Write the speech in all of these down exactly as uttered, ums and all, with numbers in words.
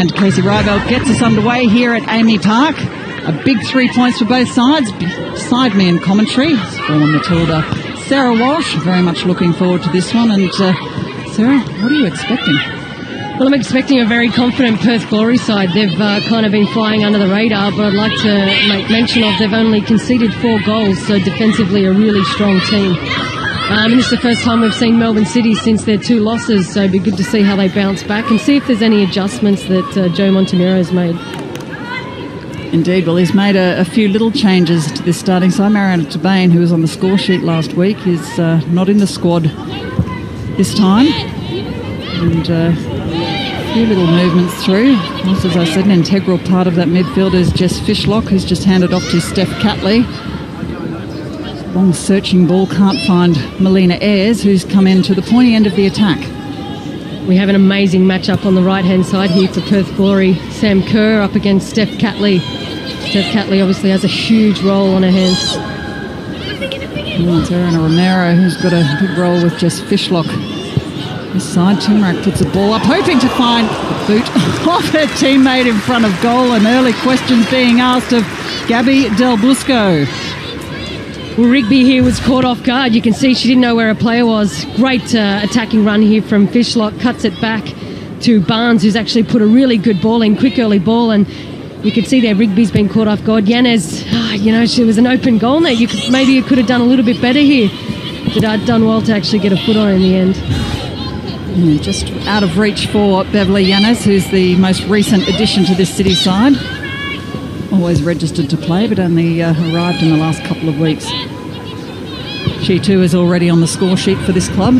And Casey Rybel gets us underway here at Amy Park. A big three points for both sides. Beside me in commentary, former Matilda Sarah Walsh. Very much looking forward to this one. And uh, Sarah, what are you expecting? Well, I'm expecting a very confident Perth Glory side. They've uh, kind of been flying under the radar, but I'd like to make mention of they've only conceded four goals, so defensively a really strong team. Um, and this is the first time we've seen Melbourne City since their two losses, so it'd be good to see how they bounce back and see if there's any adjustments that uh, Joe Montemurro has made. Indeed, well, he's made a, a few little changes to this starting side. Mariana Tabane, who was on the score sheet last week, is uh, not in the squad this time. And uh, a few little movements through. Also, as I said, an integral part of that midfield is Jess Fishlock, who's just handed off to Steph Catley. Long searching ball, can't find Melina Ayres, who's come into the pointy end of the attack. We have an amazing matchup on the right-hand side here for Perth Glory. Sam Kerr up against Steph Catley. Steph Catley obviously has a huge role on her hands. Oh, it's Erin Romero, who's got a big role with Jess Fishlock. This side, Timrak puts a ball up, hoping to find the boot of her teammate in front of goal, and early questions being asked of Gabby Del Busco. Well, Rigby here was caught off guard. You can see she didn't know where her player was. Great uh, attacking run here from Fishlock. Cuts it back to Barnes, who's actually put a really good ball in, quick early ball. And you can see there Rigby's been caught off guard. Yanez, oh, you know, she was an open goal there. You could, maybe you could have done a little bit better here. But I'd done well to actually get a foot on her in the end. Yeah, just out of reach for Beverly Yanez, who's the most recent addition to this City side. Always registered to play, but only uh, arrived in the last couple of weeks. She too is already on the score sheet for this club.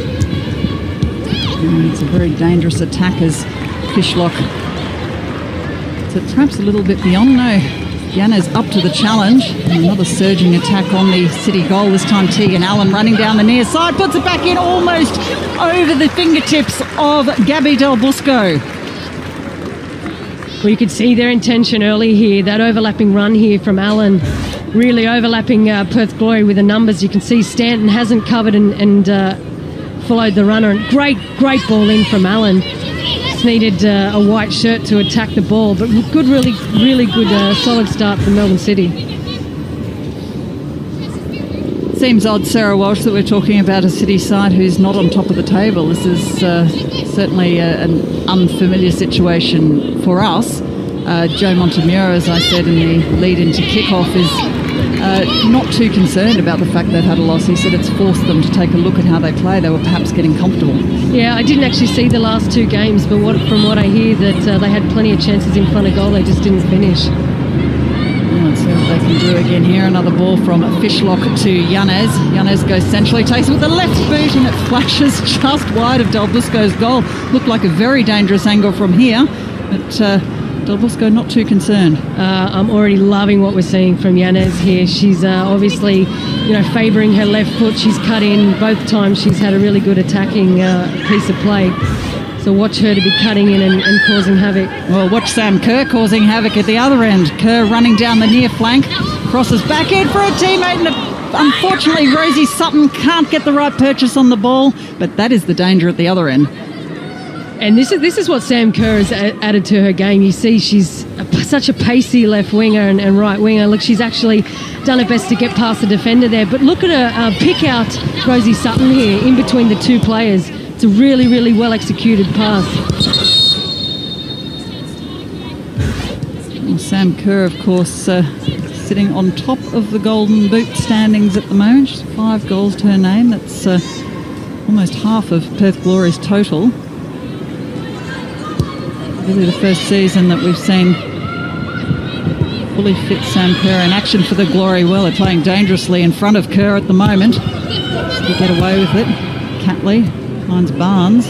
And it's a very dangerous attack as Fishlock. So perhaps a little bit beyond. No, Yanez up to the challenge. And another surging attack on the City goal. This time Tegan Allen running down the near side, puts it back in almost over the fingertips of Gabby Del Busco. Well, you could see their intention early here, that overlapping run here from Allen, really overlapping uh, Perth Glory with the numbers. You can see Stanton hasn't covered and, and uh, followed the runner. And great, great ball in from Allen. Just needed uh, a white shirt to attack the ball, but good, really, really good, uh, solid start from Melbourne City. Seems odd, Sarah Walsh, that we're talking about a City side who's not on top of the table. This is uh, certainly a, an unfamiliar situation for us. Uh, Joe Montemurro, as I said in the lead into kickoff, is uh, not too concerned about the fact they've had a loss. He said it's forced them to take a look at how they play. They were perhaps getting comfortable. Yeah, I didn't actually see the last two games, but what, from what I hear, that uh, they had plenty of chances in front of goal. They just didn't finish. Let's see what they can do again here. Another ball from Fishlock to Yanez. Yanez goes centrally, takes it with the left boot, and it flashes just wide of Del Busco's goal. Looked like a very dangerous angle from here, but uh, Del Busco not too concerned. Uh, I'm already loving what we're seeing from Yanez here. She's uh, obviously, you know, favouring her left foot. She's cut in both times. She's had a really good attacking uh, piece of play. So watch her to be cutting in and, and causing havoc. Well, watch Sam Kerr causing havoc at the other end. Kerr running down the near flank, crosses back in for a teammate, and unfortunately Rosie Sutton can't get the right purchase on the ball, but that is the danger at the other end. And this is this is what Sam Kerr has a- added to her game. You see she's a, such a pacey left winger and, and right winger. Look, she's actually done her best to get past the defender there, but look at her uh, pick out Rosie Sutton here in between the two players. It's a really, really well-executed pass. Well, Sam Kerr, of course, uh, sitting on top of the Golden Boot standings at the moment. She's five goals to her name. That's uh, almost half of Perth Glory's total. Really the first season that we've seen fully fit Sam Kerr in action for the Glory. Well, they're playing dangerously in front of Kerr at the moment. They get away with it. Catley finds Barnes.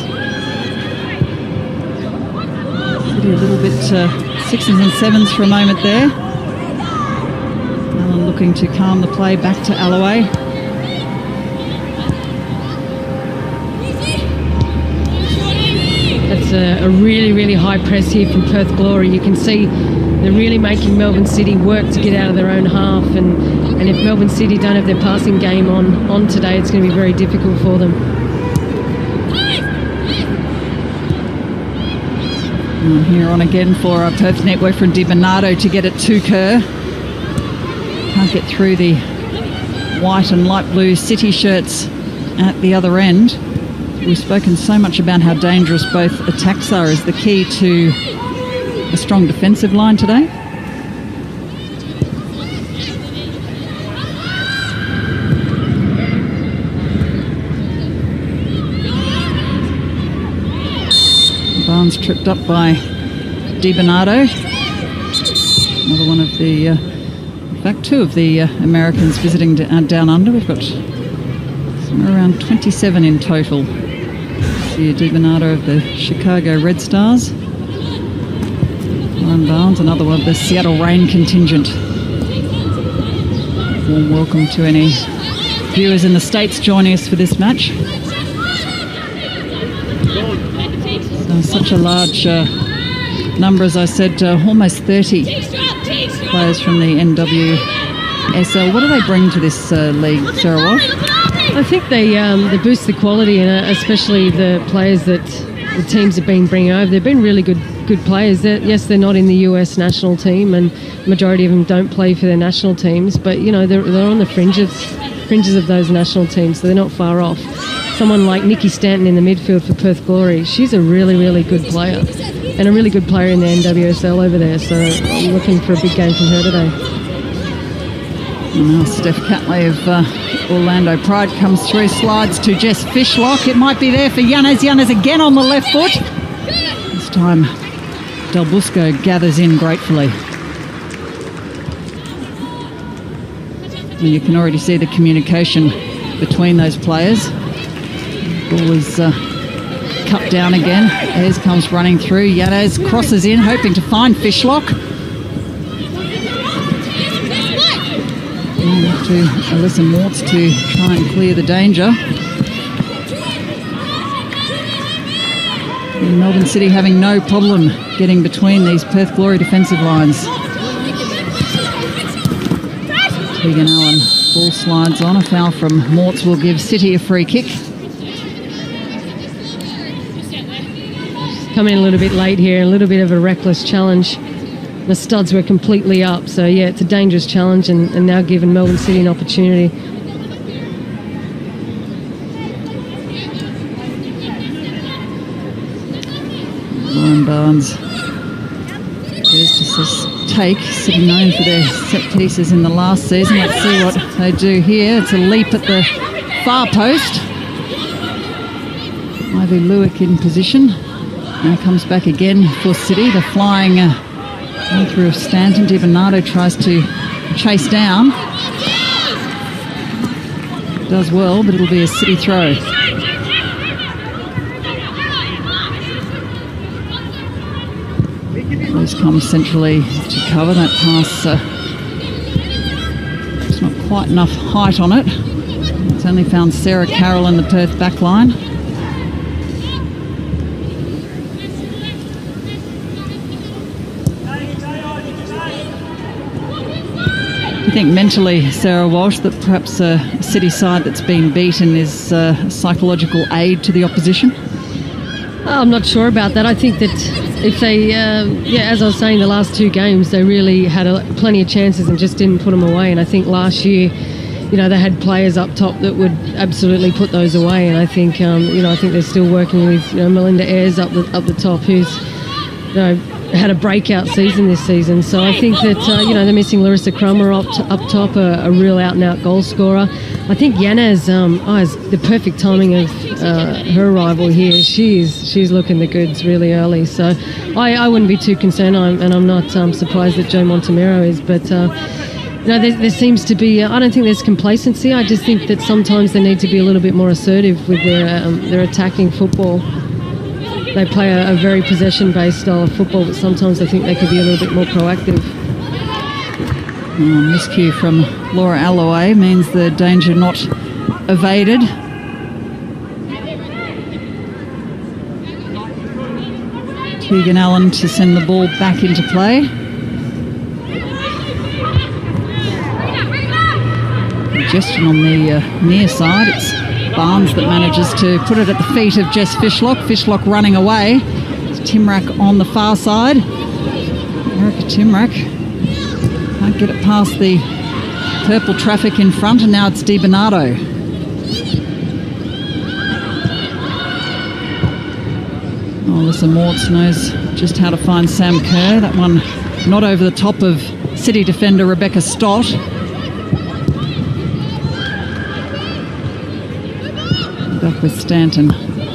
City a little bit uh, sixes and sevens for a moment there. Allen looking to calm the play back to Alloway. That's a, a really, really high press here from Perth Glory. You can see they're really making Melbourne City work to get out of their own half. And, and if Melbourne City don't have their passing game on, on today, it's going to be very difficult for them. And here on again for our Perth network from Di Bernardo to get it to Kerr. Can't get through the white and light blue City shirts at the other end. We've spoken so much about how dangerous both attacks are as the key to a strong defensive line today. Barnes tripped up by Di Bernardo. Another one of the, uh, in fact, two of the uh, Americans visiting d- uh, down under. We've got somewhere around twenty-seven in total. The Di Bernardo of the Chicago Red Stars. Warren Barnes, another one of the Seattle Rain contingent. Warm welcome to any viewers in the States joining us for this match. So such a large uh, number, as I said, uh, almost thirty players from the N W S L. What do they bring to this uh, league, Sarah Walsh? I think they um, they boost the quality, and uh, especially the players that the teams have been bringing over. They've been really good good players. They're, yes, they're not in the U S national team, and the majority of them don't play for their national teams. But you know, they're they're on the fringes fringes of those national teams, so they're not far off. Someone like Nikki Stanton in the midfield for Perth Glory, she's a really, really good player, and a really good player in the N W S L over there, so I'm looking for a big game from her today. And now Steph Catley of uh, Orlando Pride comes through, slides to Jess Fishlock. It might be there for Yanez. Yanez again on the left foot. This time Del Busco gathers in gratefully. And you can already see the communication between those players. Ball is uh, cut down again. Ayres comes running through. Yanez crosses in, hoping to find Fishlock. And to Alyssa Mortz to try and clear the danger. And Melbourne City having no problem getting between these Perth Glory defensive lines. Tegan Allen, ball slides on. A foul from Mortz will give City a free kick. Coming a little bit late here, a little bit of a reckless challenge. The studs were completely up, so yeah, it's a dangerous challenge, and, and now giving Melbourne City an opportunity. Lauren Barnes there's just this take, City known for their set pieces in the last season. Let's see what they do here. It's a leap at the far post. Ivy Lewick in position. Now comes back again for City. The flying uh, through of Stanton. Di Bernardo tries to chase down. Does well, but it'll be a City throw. Those come centrally to cover. That pass, uh, it's not quite enough height on it. It's only found Sarah Carroll in the Perth back line. Do you think mentally, Sarah Walsh, that perhaps a City side that's been beaten is uh, a psychological aid to the opposition? Oh, I'm not sure about that. I think that if they, uh, yeah, as I was saying, the last two games, they really had a, plenty of chances and just didn't put them away. And I think last year, you know, they had players up top that would absolutely put those away. And I think, um, you know, I think they're still working with, you know, Melinda Ayres up the up the top, who's, you know, had a breakout season this season. So I think that, uh, you know, they're missing Larissa Crummer up, t- up top, a, a real out-and-out goal scorer. I think Yanez um, oh, is the perfect timing of uh, her arrival here. She's she's looking the goods really early. So I, I wouldn't be too concerned, I'm, and I'm not um, surprised that Joe Montemero is. But, uh, you know, there, there seems to be, uh, I don't think there's complacency. I just think that sometimes they need to be a little bit more assertive with their, um, their attacking football. They play a, a very possession-based style of football, but sometimes I think they could be a little bit more proactive. Oh, miscue from Laura Alloway means the danger not evaded. Tegan Allen to send the ball back into play. Suggestion on the uh, near side. It's Barnes that manages to put it at the feet of Jess Fishlock. Fishlock running away. It's Timrak on the far side. Erica Timrak can't get it past the purple traffic in front, and now it's Di Bernardo. Oh, Alyssa Mortz knows just how to find Sam Kerr. That one not over the top of City defender Rebecca Stott. Back with Stanton.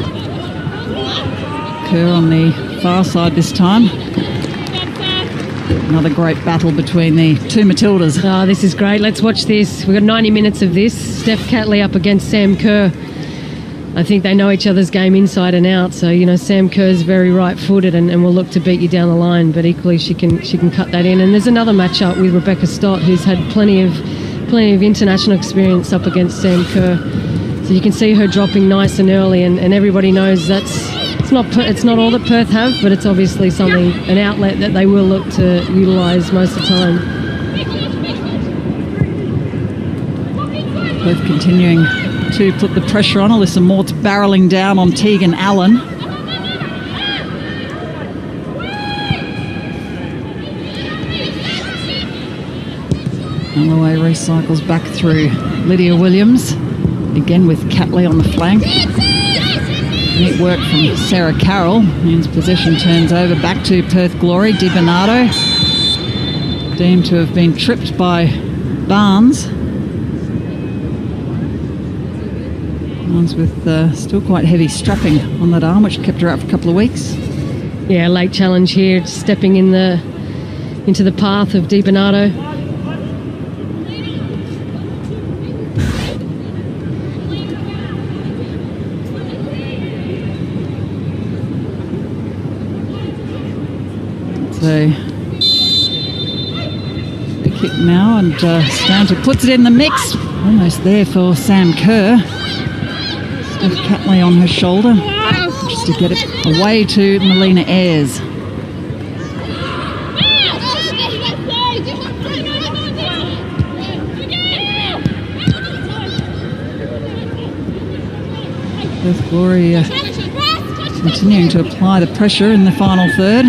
Kerr on the far side this time. Another great battle between the two Matildas. Oh, this is great. Let's watch this. We've got ninety minutes of this. Steph Catley up against Sam Kerr. I think they know each other's game inside and out. So, you know, Sam Kerr's very right-footed and, and will look to beat you down the line, but equally she can she can cut that in. And there's another matchup with Rebecca Stott, who's had plenty of plenty of international experience up against Sam Kerr. So you can see her dropping nice and early, and, and everybody knows that's it's not it's not all that Perth have, but it's obviously something, an outlet that they will look to utilise most of the time. Perth continuing to put the pressure on. Alyssa Mortz barrelling down on Tegan Allen. Alloway recycles back through Lydia Williams, again with Catley on the flank. Neat work from Sarah Carroll. Means possession turns over back to Perth Glory. Di Bernardo deemed to have been tripped by Barnes. Barnes with uh, still quite heavy strapping on that arm, which kept her out for a couple of weeks. Yeah, late challenge here, stepping in the into the path of Di Bernardo. So the kick now, and uh, Stanton puts it in the mix. Almost there for Sam Kerr. Steph Catley on her shoulder, just to get it away to Melina Ayres. Perth Glory uh, continuing to apply the pressure in the final third.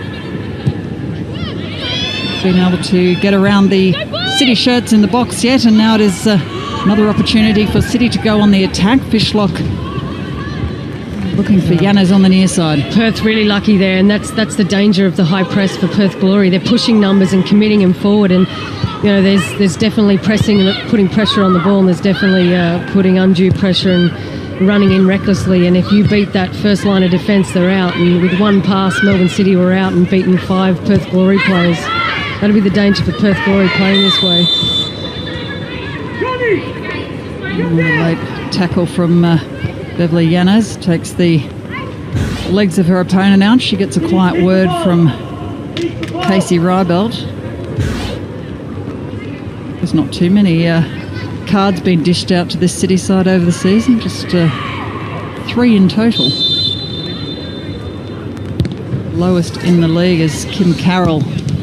Been able to get around the City shirts in the box yet, and now it is uh, another opportunity for City to go on the attack. Fishlock looking for Yanas on the near side. Perth really lucky there, and that's that's the danger of the high press for Perth Glory. They're pushing numbers and committing them forward, and you know there's there's definitely pressing and putting pressure on the ball, and there's definitely uh, putting undue pressure and running in recklessly. And if you beat that first line of defence, they're out. And with one pass, Melbourne City were out and beaten five Perth Glory players. That'll be the danger for Perth Glory playing this way. And a late tackle from uh, Beverly Yanas takes the legs of her opponent out. She gets a quiet word from Casey Rybelt. There's not too many uh, cards being dished out to this City side over the season, just uh, three in total. Lowest in the league is Kim Carroll.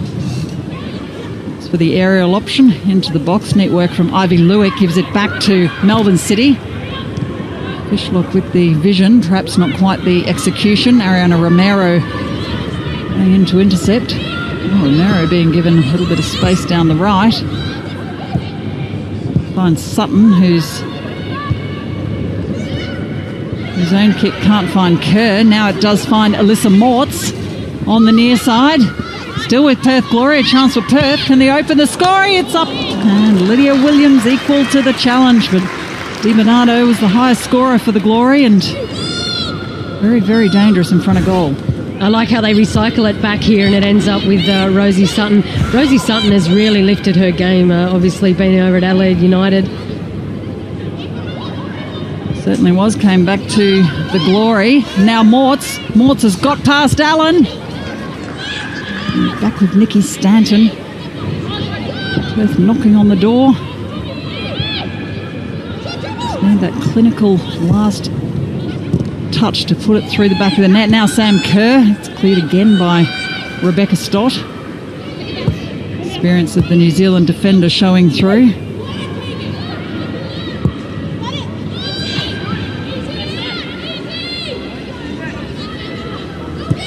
For the aerial option into the box. Neat work from Ivy Lewick, gives it back to Melbourne City. Fishlock with the vision, perhaps not quite the execution. Ariana Romero going in to intercept. Oh, Romero being given a little bit of space down the right. Finds Sutton, who's whose own kick can't find Kerr. Now it does find Alyssa Mortz on the near side. Still with Perth Glory, a chance for Perth. Can they open the score? It's up. And Lydia Williams equal to the challenge. But Di Bernardo was the highest scorer for the Glory, and very, very dangerous in front of goal. I like how they recycle it back here, and it ends up with uh, Rosie Sutton. Rosie Sutton has really lifted her game, uh, obviously being over at Adelaide United. Certainly was. Came back to the Glory. Now Mortz. Mortz has got past Allen. Back with Nikki Stanton. Perth knocking on the door. Just need that clinical last touch to put it through the back of the net. Now Sam Kerr. It's cleared again by Rebecca Stott. Experience of the New Zealand defender showing through.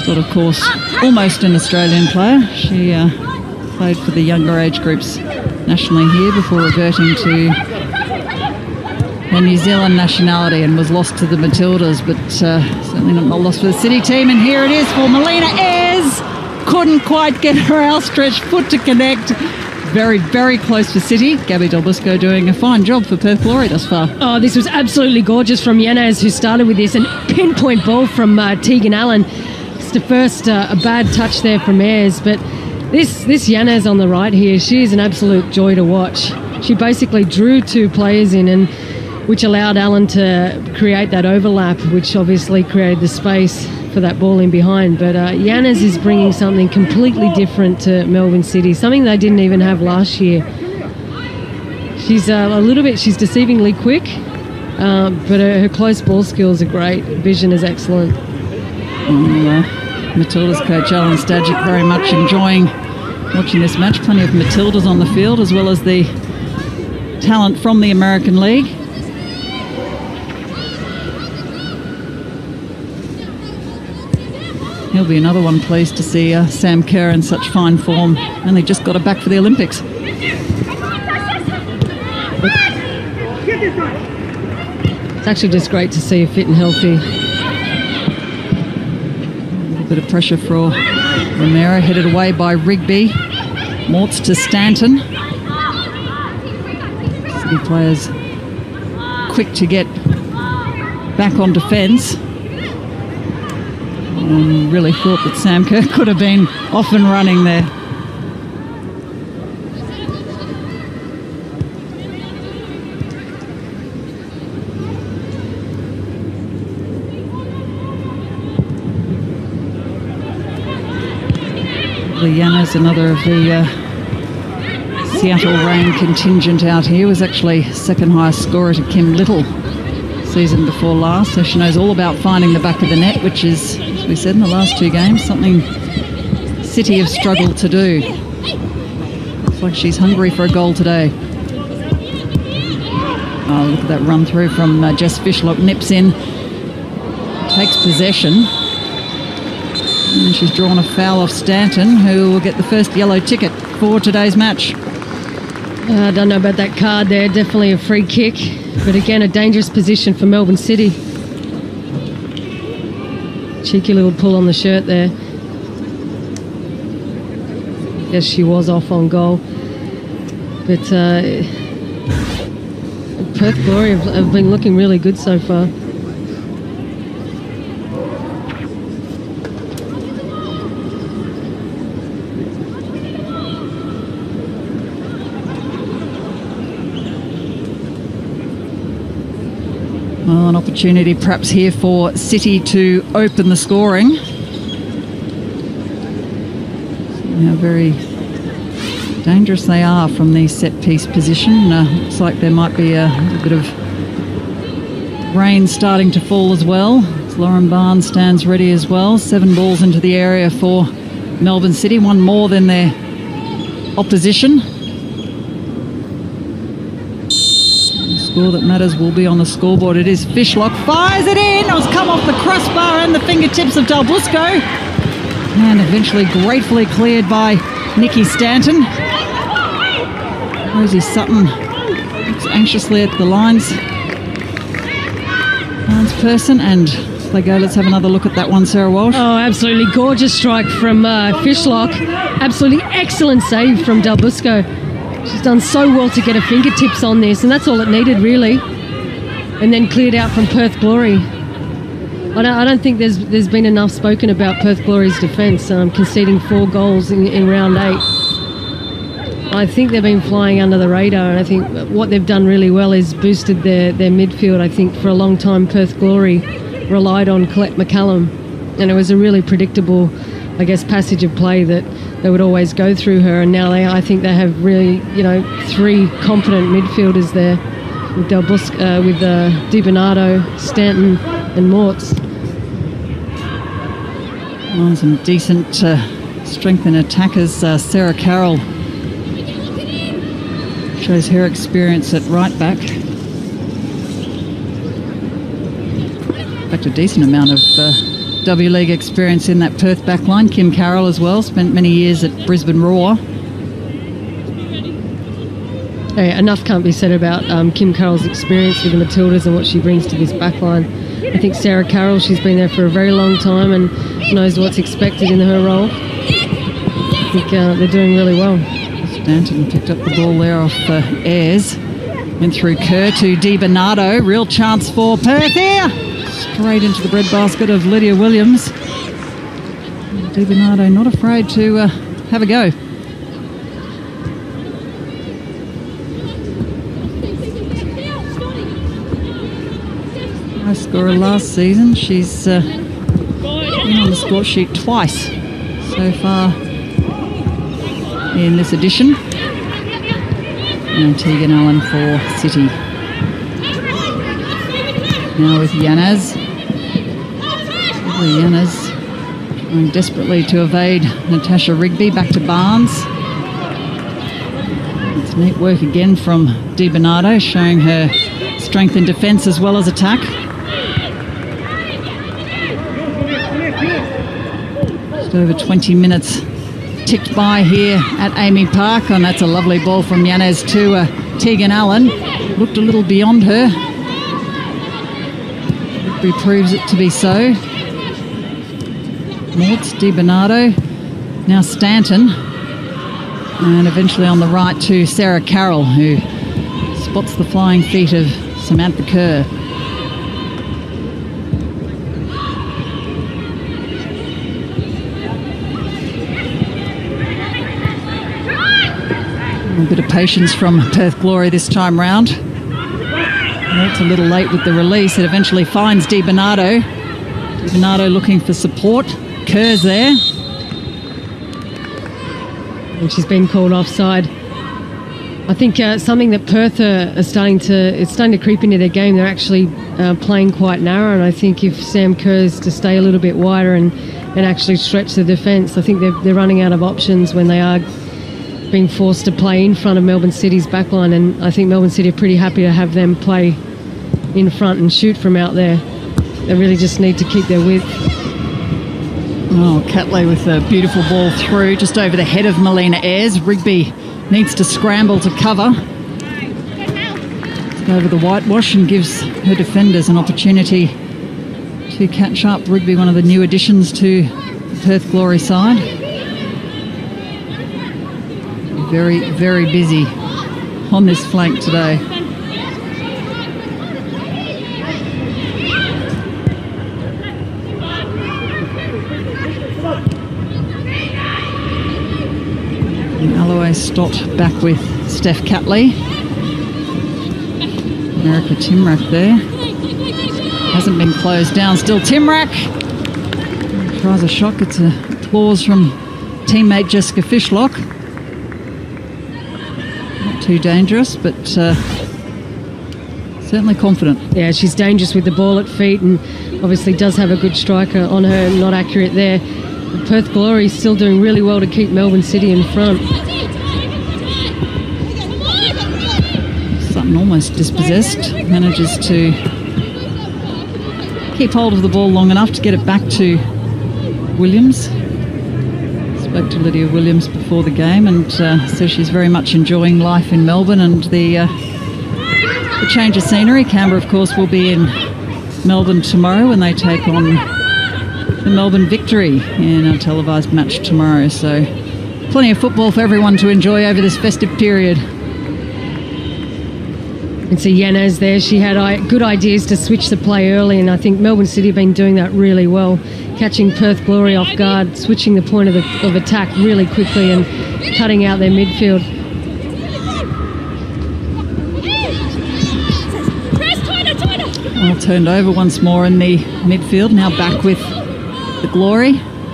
But of course, almost an Australian player. She uh, played for the younger age groups nationally here before reverting to her New Zealand nationality and was lost to the Matildas, but uh, certainly not lost for the City team. And here it is for Melina Ayres. Couldn't quite get her outstretched foot to connect. Very, very close for City. Gabby Del Busco doing a fine job for Perth Glory thus far. Oh, this was absolutely gorgeous from Yanez, who started with this, and pinpoint ball from uh, Tegan Allen. It's the first uh, a bad touch there from Ayres, but this this Yanez on the right here, she is an absolute joy to watch. She basically drew two players in, and which allowed Allen to create that overlap, which obviously created the space for that ball in behind. But uh, Yanez is bringing something completely different to Melbourne City, something they didn't even have last year. She's uh, a little bit, she's deceivingly quick, uh, but her, her close ball skills are great. Vision is excellent. And, uh, Matildas coach Alan Stajic very much enjoying watching this match. Plenty of Matildas on the field, as well as the talent from the American League. He'll be another one pleased to see uh, Sam Kerr in such fine form. Only just got her back for the Olympics. It's actually just great to see her fit and healthy. A little bit of pressure for Romero, headed away by Rigby. Mortz to Stanton. City players quick to get back on defence. And really thought that Sam Kerr could have been off and running there. Yanez, another of the uh, Seattle Rain contingent out here, was actually second highest scorer to Kim Little season before last, so she knows all about finding the back of the net, which is, as we said in the last two games, something City have struggled to do. Looks like she's hungry for a goal today. Oh, look at that run through from uh, Jess Fishlock. Nips in, takes possession, and she's drawn a foul off Stanton, who will get the first yellow ticket for today's match. Uh, I don't know about that card there. Definitely a free kick, but again, a dangerous position for Melbourne City. Cheeky little pull on the shirt there. Yes, she was off on goal. But uh, Perth Glory have, have been looking really good so far. Well, an opportunity perhaps here for City to open the scoring. See how very dangerous they are from the set-piece position. Uh, looks like there might be a little bit of rain starting to fall as well. Lauren Barnes stands ready as well. Seven balls into the area for Melbourne City, one more than their opposition. Score that matters will be on the scoreboard. It is Fishlock, fires it in. It was come off the crossbar and the fingertips of Del Busco, and eventually gratefully cleared by Nikki Stanton. Rosie Sutton looks anxiously at the lines lines person, and they go. Let's have another look at that one, Sarah Walsh. Oh, absolutely gorgeous strike from uh, Fishlock. Absolutely excellent save from Del Busco. She's done so well to get her fingertips on this, and that's all it needed, really. And then cleared out from Perth Glory. I don't, I don't think there's there's been enough spoken about Perth Glory's defence, um, conceding four goals in, in round eight. I think they've been flying under the radar, and I think what they've done really well is boosted their, their midfield. I think for a long time, Perth Glory relied on Colette McCallum, and it was a really predictable, I guess, passage of play that they would always go through her, and now they, I think they have really, you know, three competent midfielders there with Del Busco, uh, with uh, DiBernardo, Stanton, and Mortz. Well, some decent uh, strength in attackers. Uh, Sarah Carroll shows her experience at right back. In fact, a decent amount of uh, W League experience in that Perth backline. Kim Carroll as well, spent many years at Brisbane Roar. Hey, enough can't be said about um, Kim Carroll's experience with the Matildas and what she brings to this backline. I think Sarah Carroll, she's been there for a very long time and knows what's expected in her role. I think uh, they're doing really well. Stanton picked up the ball there off uh, Ayres. Went through Kerr to Di Bernardo. Real chance for Perth here. Straight into the breadbasket of Lydia Williams. Di Bernardo not afraid to uh, have a go. High scorer last season. She's uh, been on the score sheet twice so far in this edition. And Tegan Allen for City. Now with Yanez. Yanez trying desperately to evade Natasha Rigby. Back to Barnes. It's neat work again from Di Bernardo, showing her strength in defence as well as attack. Just over twenty minutes ticked by here at Amy Park, and that's a lovely ball from Yanez to uh, Tegan Allen. Looked a little beyond her. Rigby proves it to be so. Mortz, Di Bernardo, now Stanton, and eventually on the right to Sarah Carroll, who spots the flying feet of Samantha Kerr. A bit of patience from Perth Glory this time round. It's a little late with the release. It eventually finds Di Bernardo. Di Bernardo looking for support. Kerr's there. And she's been called offside. I think uh, something that Perth are, are starting to, it's starting to creep into their game. They're actually uh, playing quite narrow, and I think if Sam Kerr's to stay a little bit wider and, and actually stretch the defence, I think they're, they're running out of options when they are being forced to play in front of Melbourne City's backline, and I think Melbourne City are pretty happy to have them play in front and shoot from out there. They really just need to keep their width. Oh, Catley with a beautiful ball through just over the head of Melina Ayres. Rigby needs to scramble to cover. It's over the whitewash and gives her defenders an opportunity to catch up. Rigby, one of the new additions to the Perth Glory side. Very, very busy on this flank today. And Alloway Stott back with Steph Catley. America Timrack there. Hasn't been closed down. Still Timrack. Tries a shot, gets a applause from teammate Jessica Fishlock. Too dangerous, but uh, certainly confident. Yeah, she's dangerous with the ball at feet and obviously does have a good striker on her, not accurate there. But Perth Glory is still doing really well to keep Melbourne City in front. Sutton almost dispossessed, manages to keep hold of the ball long enough to get it back to Williams. Spoke to Lydia Williams before the game and uh, says she's very much enjoying life in Melbourne and the, uh, the change of scenery. Canberra, of course, will be in Melbourne tomorrow when they take on the Melbourne Victory in a televised match tomorrow. So plenty of football for everyone to enjoy over this festive period. And so Yanez there, she had good ideas to switch the play early, and I think Melbourne City have been doing that really well, catching Perth Glory off guard, switching the point of, the, of attack really quickly and cutting out their midfield. Well turned over once more in the midfield, now back with the Glory.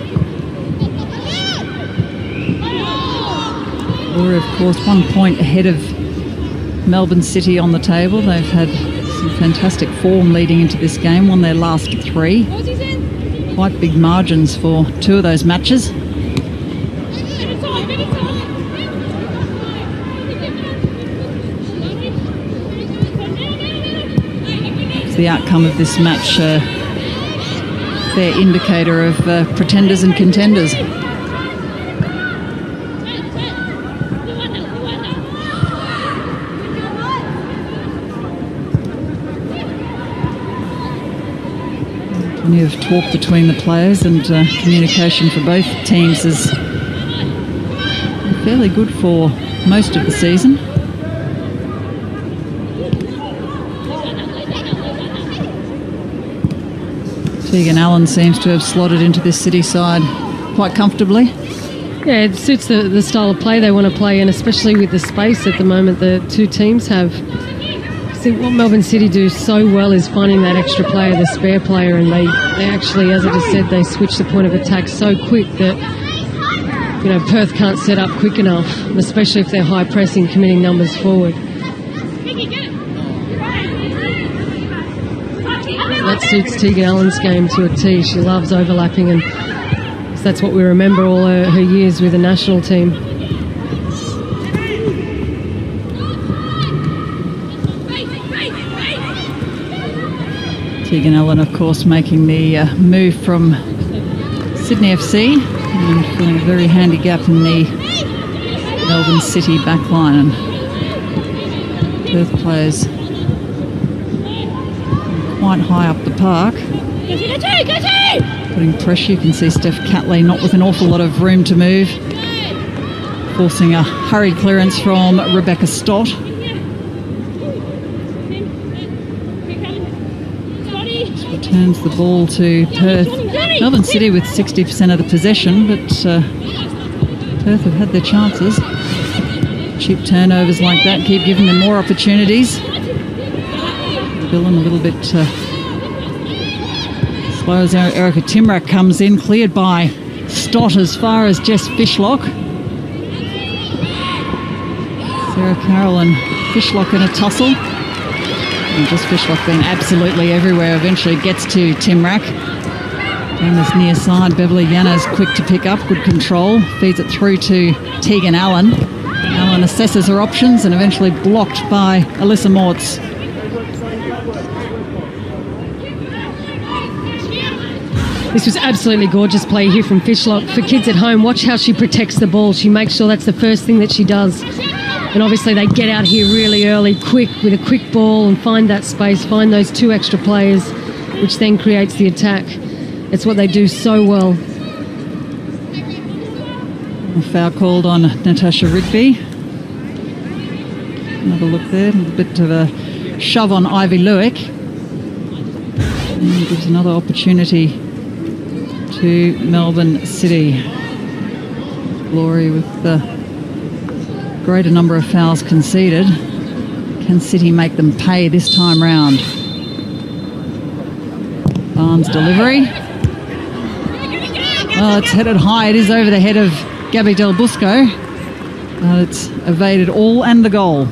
Glory, of course, one point ahead of Melbourne City on the table. They've had some fantastic form leading into this game, won their last three. Quite big margins for two of those matches. It's the outcome of this match uh, fair indicator of uh, pretenders and contenders. Plenty of talk between the players, and uh, communication for both teams is fairly good for most of the season. Tegan Allen seems to have slotted into this City side quite comfortably. Yeah, it suits the, the style of play they want to play, and especially with the space at the moment the two teams have. See, what Melbourne City do so well is finding that extra player, the spare player, and they, they actually, as I just said, they switch the point of attack so quick that, you know, Perth can't set up quick enough, especially if they're high pressing, committing numbers forward. That suits Tegan Allen's game to a T. She loves overlapping, and that's what we remember all her, her years with the national team. Tegan Allen, of course, making the uh, move from Sydney F C and filling a very handy gap in the Melbourne City backline. And Perth players quite high up the park, putting pressure. You can see Steph Catley not with an awful lot of room to move, forcing a hurried clearance from Rebecca Stott. Returns the ball to Perth. Melbourne City with sixty percent of the possession, but uh, Perth have had their chances. Cheap turnovers like that keep giving them more opportunities. Billin a little bit uh, slow as Erica Timrak comes in, cleared by Stott as far as Jess Fishlock. Sarah Carroll and Fishlock in a tussle. And just Fishlock being absolutely everywhere, eventually gets to Timrak. Down this near side, Beverly Yanna's quick to pick up, good control, feeds it through to Tegan Allen. Allen assesses her options and eventually blocked by Alyssa Mortz. This was absolutely gorgeous play here from Fishlock. For kids at home, watch how she protects the ball. She makes sure that's the first thing that she does. And obviously they get out here really early, quick, with a quick ball, and find that space, find those two extra players, which then creates the attack. It's what they do so well. A foul called on Natasha Rigby. Another look there, a bit of a shove on Ivy Lewick. And gives another opportunity to Melbourne City. Glory with the greater number of fouls conceded. Can City make them pay this time round? Barnes' delivery. Well, it's headed high. It is over the head of Gabby Del Busco. Uh, it's evaded all and the goal.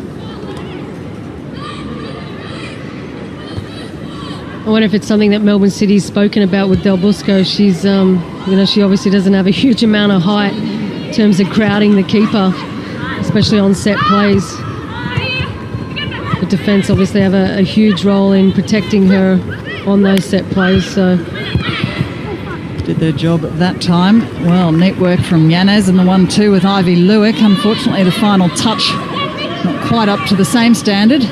I wonder if it's something that Melbourne City's spoken about with Del Busco. She's, um, you know, she obviously doesn't have a huge amount of height in terms of crowding the keeper, especially on set plays. The defence obviously have a, a huge role in protecting her on those set plays. So did their job at that time. Well, neat work from Yanez and the one two with Ivy Lewick. Unfortunately, the final touch not quite up to the same standard.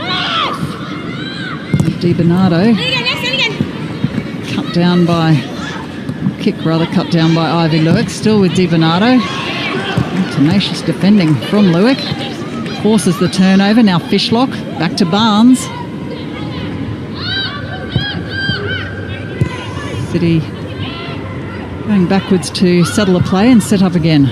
Di Bernardo cut down by, kick rather, cut down by Ivy Lewick. Still with Di Bernardo. Tenacious defending from Lewick. Forces the turnover. Now Fishlock. Back to Barnes. City going backwards to settle a play and set up again.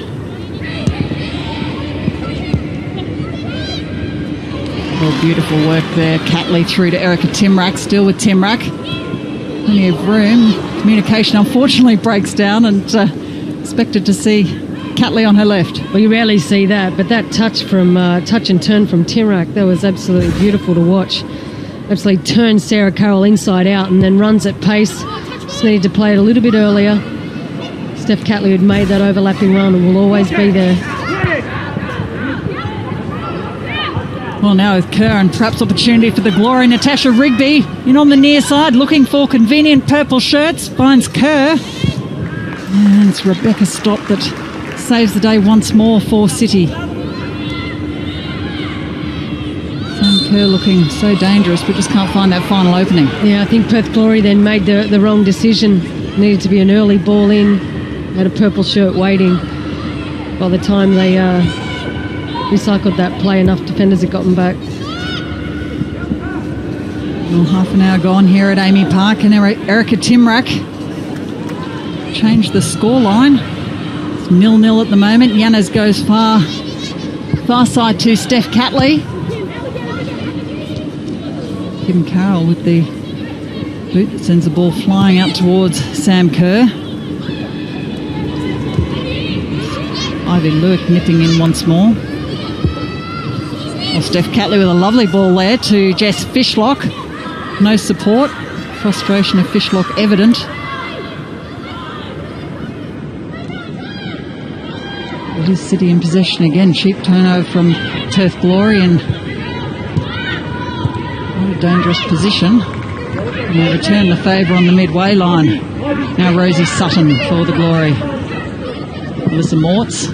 Well, beautiful work there. Catley through to Erica Timrak. Still with Timrak. Plenty of room. Communication unfortunately breaks down, and uh, expected to see Catley on her left. Well, you rarely see that, but that touch from uh, touch and turn from Timrak, that was absolutely beautiful to watch. Absolutely turns Sarah Carroll inside out and then runs at pace. Just needed to play it a little bit earlier. Steph Catley had made that overlapping run and will always be there. Well, now with Kerr and perhaps opportunity for the Glory. Natasha Rigby in on the near side, looking for convenient purple shirts. Finds Kerr. And it's Rebecca Stott that saves the day once more for City. Sam Kerr looking so dangerous, but just can't find that final opening. Yeah, I think Perth Glory then made the, the wrong decision. Needed to be an early ball in. Had a purple shirt waiting. By the time they uh, recycled that play, enough defenders had gotten back. Well, half an hour gone here at Amy Park, and Erica Timrak changed the scoreline. It's nil nil at the moment. Yanas goes far, far side to Steph Catley. Kim Carroll with the boot that sends the ball flying out towards Sam Kerr. Ivy Lewick nipping in once more. Well, Steph Catley with a lovely ball there to Jess Fishlock. No support. Frustration of Fishlock evident. It is City in possession again. Cheap turnover from Perth Glory and what a dangerous position. And they return the favour on the midway line. Now Rosie Sutton for the Glory. Alyssa Mortz.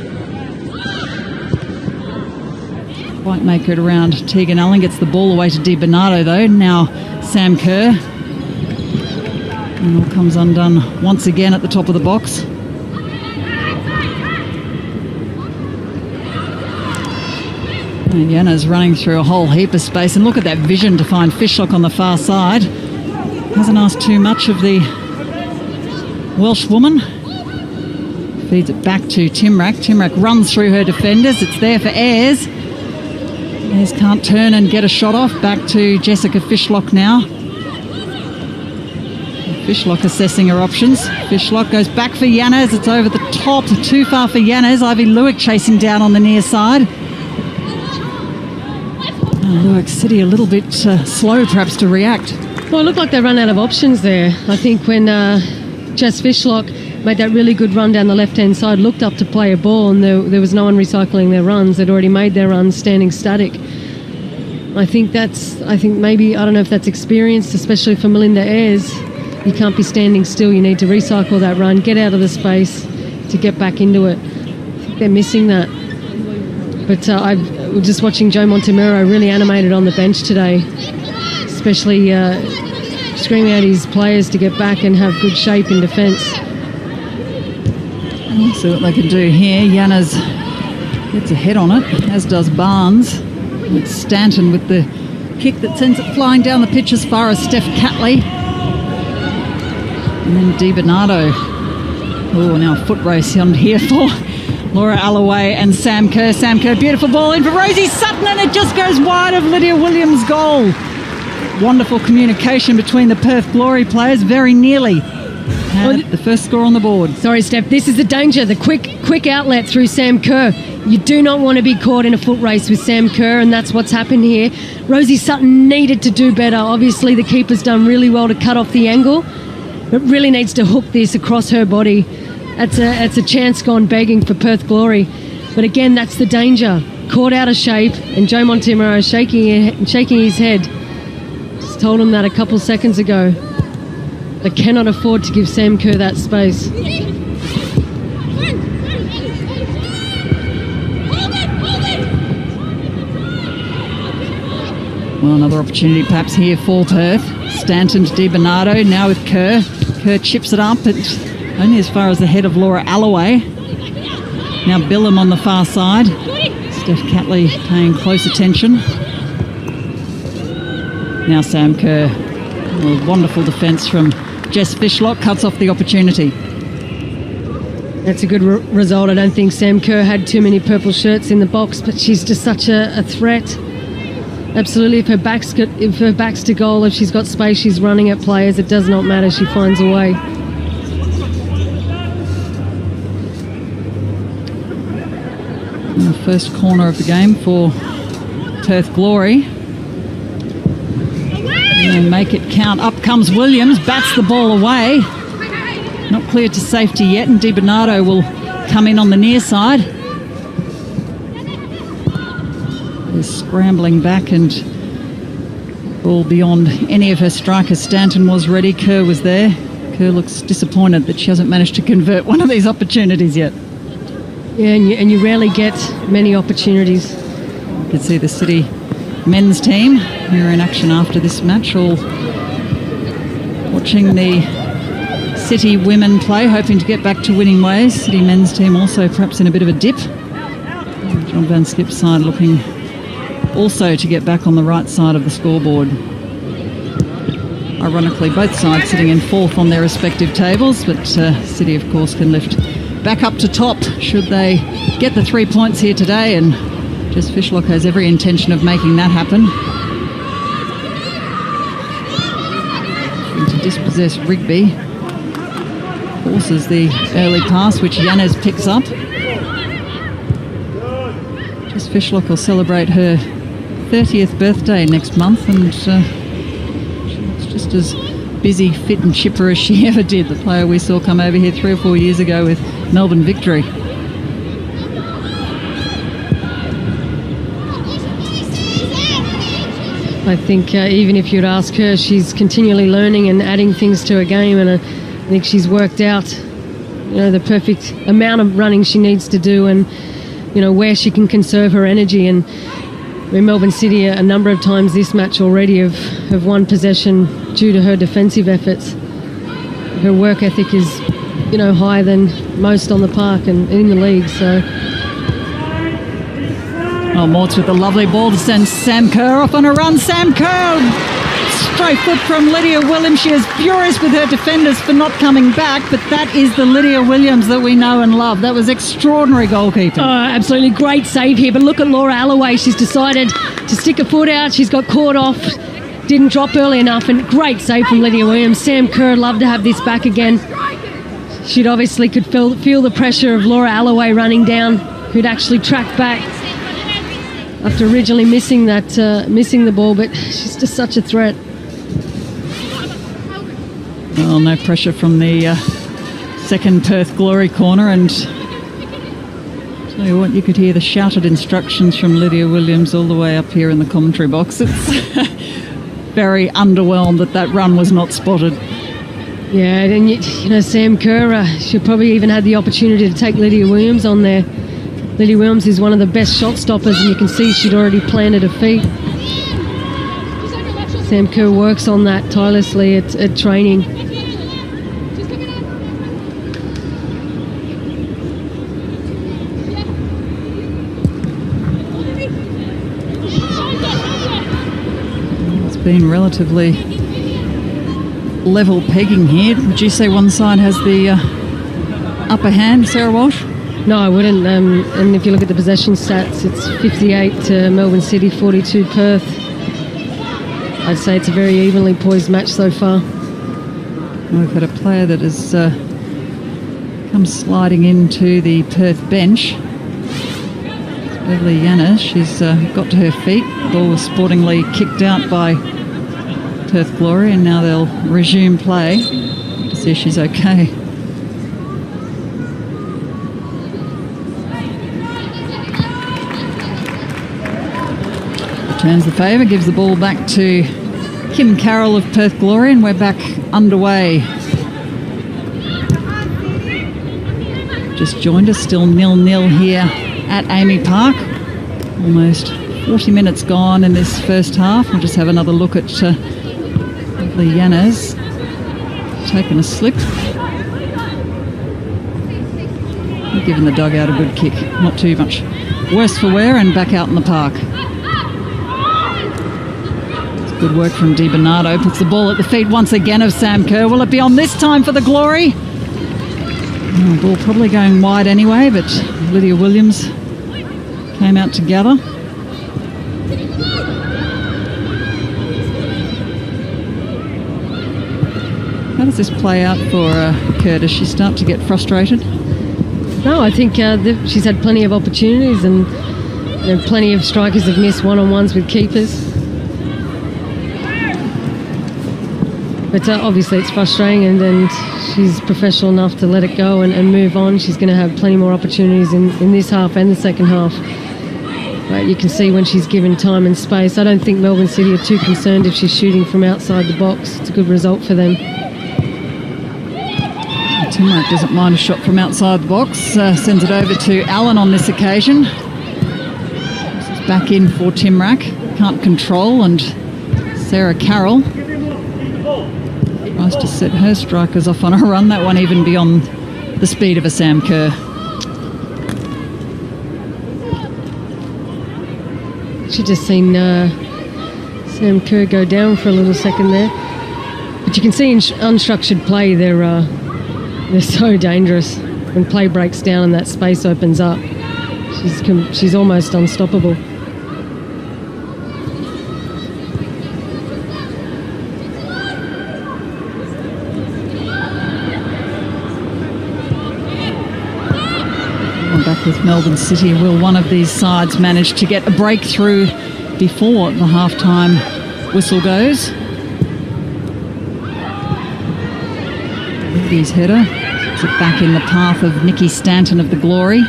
Quite make it around Tegan Allen. Gets the ball away to Di Bernardo though. Now Sam Kerr. And all comes undone once again at the top of the box. And Yana's running through a whole heap of space. And look at that vision to find Fishlock on the far side. Hasn't asked too much of the Welsh woman. Feeds it back to Timrak. Timrak runs through her defenders. It's there for Ayres. Ayres can't turn and get a shot off. Back to Jessica Fishlock now. Fishlock assessing her options. Fishlock goes back for Yanas. It's over the top. Too far for Yanas. Ivy Lewick chasing down on the near side. Oh, Lewick City a little bit uh, slow perhaps to react. Well, it looked like they run out of options there. I think when uh, Jess Fishlock made that really good run down the left-hand side, looked up to play a ball, and there, there was no one recycling their runs. They'd already made their runs standing static. I think that's, I think maybe, I don't know if that's experienced, especially for Melinda Ayres. You can't be standing still. You need to recycle that run, get out of the space to get back into it. I think they're missing that. But uh, I was just watching Joe Montemuro really animated on the bench today, especially uh, screaming at his players to get back and have good shape in defence. See what they can do here. Yanas gets a head on it, as does Barnes. It's Stanton with the kick that sends it flying down the pitch as far as Steph Catley. And then Di Bernardo. Oh, now a foot race on here for Laura Alloway and Sam Kerr. Sam Kerr, beautiful ball in for Rosie Sutton, and it just goes wide of Lydia Williams' goal. Wonderful communication between the Perth Glory players, very nearly. Well, the first score on the board. Sorry, Steph. This is the danger. The quick quick outlet through Sam Kerr. You do not want to be caught in a foot race with Sam Kerr, and that's what's happened here. Rosie Sutton needed to do better. Obviously, the keeper's done really well to cut off the angle, but really needs to hook this across her body. That's a, that's a chance gone begging for Perth Glory. But again, that's the danger. Caught out of shape, and Joe Montemuro shaking, shaking his head. Just told him that a couple seconds ago. They cannot afford to give Sam Kerr that space. Well, another opportunity perhaps here for Perth. Stanton to Di Bernardo, now with Kerr. Kerr chips it up, it's only as far as the head of Laura Alloway. Now Billum on the far side. Steph Catley paying close attention. Now Sam Kerr. Well, wonderful defence from Jess Fishlock, cuts off the opportunity. That's a good re- result. I don't think Sam Kerr had too many purple shirts in the box, but she's just such a, a threat. Absolutely, if her back's got, if her back's to goal, if she's got space, she's running at players. It does not matter. She finds a way. And the first corner of the game for Perth Glory. And then make it count. Up comes Williams, bats the ball away. Not clear to safety yet, and Di Bernardo will come in on the near side. is scrambling back and ball beyond any of her strikers. Stanton was ready. Kerr was there. Kerr looks disappointed that she hasn't managed to convert one of these opportunities yet. Yeah, and you, and you rarely get many opportunities. You can see the City men's team who are in action after this match, all watching the City women play, hoping to get back to winning ways. City men's team also perhaps in a bit of a dip. John Van Skip's side looking also to get back on the right side of the scoreboard. Ironically, both sides sitting in fourth on their respective tables, but uh, City, of course, can lift back up to top should they get the three points here today, and Jess Fishlock has every intention of making that happen. To dispossess Rigby. Forces the early pass, which Yanez picks up. Jess Fishlock will celebrate her thirtieth birthday next month, and uh, she looks just as busy, fit and chipper as she ever did. The player we saw come over here three or four years ago with Melbourne victory. I think uh, even if you'd ask her, she's continually learning and adding things to her game, and uh, I think she's worked out, you know, the perfect amount of running she needs to do, and you know where she can conserve her energy. And in Melbourne City, a number of times this match already have, have won possession due to her defensive efforts. Her work ethic is, you know, higher than most on the park and in the league. So. Oh, Mortz with a lovely ball to send Sam Kerr off on a run. Sam Kerr, straight foot from Lydia Williams. She is furious with her defenders for not coming back, but that is the Lydia Williams that we know and love. That was extraordinary goalkeeping. Oh, absolutely great save here. But look at Laura Alloway. She's decided to stick her foot out. She's got caught off, didn't drop early enough, and great save from Lydia Williams. Sam Kerr, love to have this back again. She'd obviously could feel, feel the pressure of Laura Alloway running down, who'd actually tracked back after originally missing that, uh, missing the ball, but she's just such a threat. Well, no pressure from the uh, second Perth Glory corner, and tell you what, you could hear the shouted instructions from Lydia Williams all the way up here in the commentary box. It's very underwhelmed that that run was not spotted. Yeah, and you, you know, Sam Kerr, uh, she probably even had the opportunity to take Lydia Williams on there. Lydia Williams is one of the best shot stoppers, and you can see she'd already planted her feet. Sam Kerr works on that tirelessly at, at training. It's been relatively level pegging here. Would you say one side has the uh, upper hand, Sarah Walsh? No, I wouldn't. Um, and if you look at the possession stats, it's fifty-eight to Melbourne City, forty-two Perth. I'd say it's a very evenly poised match so far. We've got a player that has uh, come sliding into the Perth bench. It's Beverly Yanez. She's uh, got to her feet. The ball was sportingly kicked out by Perth Glory, and now they'll resume play to see if she's okay. Returns the favour, gives the ball back to Kim Carroll of Perth Glory, and we're back underway. Just joined us, still nil-nil here at Amy Park. Almost forty minutes gone in this first half. We'll just have another look at uh, the Yanez taking a slip. Giving the dugout a good kick. Not too much worse for wear, and back out in the park. Good work from Di Bernardo. Puts the ball at the feet once again of Sam Kerr. Will it be on this time for the Glory? Oh, ball probably going wide anyway, but Lydia Williams came out to gather. How does this play out for uh, Kerr? Does she start to get frustrated? No, I think uh, the, she's had plenty of opportunities, and you know, plenty of strikers have missed one-on-ones with keepers. But uh, obviously it's frustrating, and, and she's professional enough to let it go and, and move on. She's going to have plenty more opportunities in, in this half and the second half. But you can see when she's given time and space. I don't think Melbourne City are too concerned if she's shooting from outside the box. It's a good result for them. Timrak doesn't mind a shot from outside the box. Uh, sends it over to Allen on this occasion. This is back in for Timrak. Can't control, and Sarah Carroll tries to set her strikers off on a run. That one even beyond the speed of a Sam Kerr. She just seen uh, Sam Kerr go down for a little second there. But you can see in unstructured play they're, uh, they're so dangerous. When play breaks down and that space opens up, she's, she's almost unstoppable. Back with Melbourne City. Will one of these sides manage to get a breakthrough before the half-time whistle goes? Ruby's header puts it back in the path of Nikki Stanton of the Glory.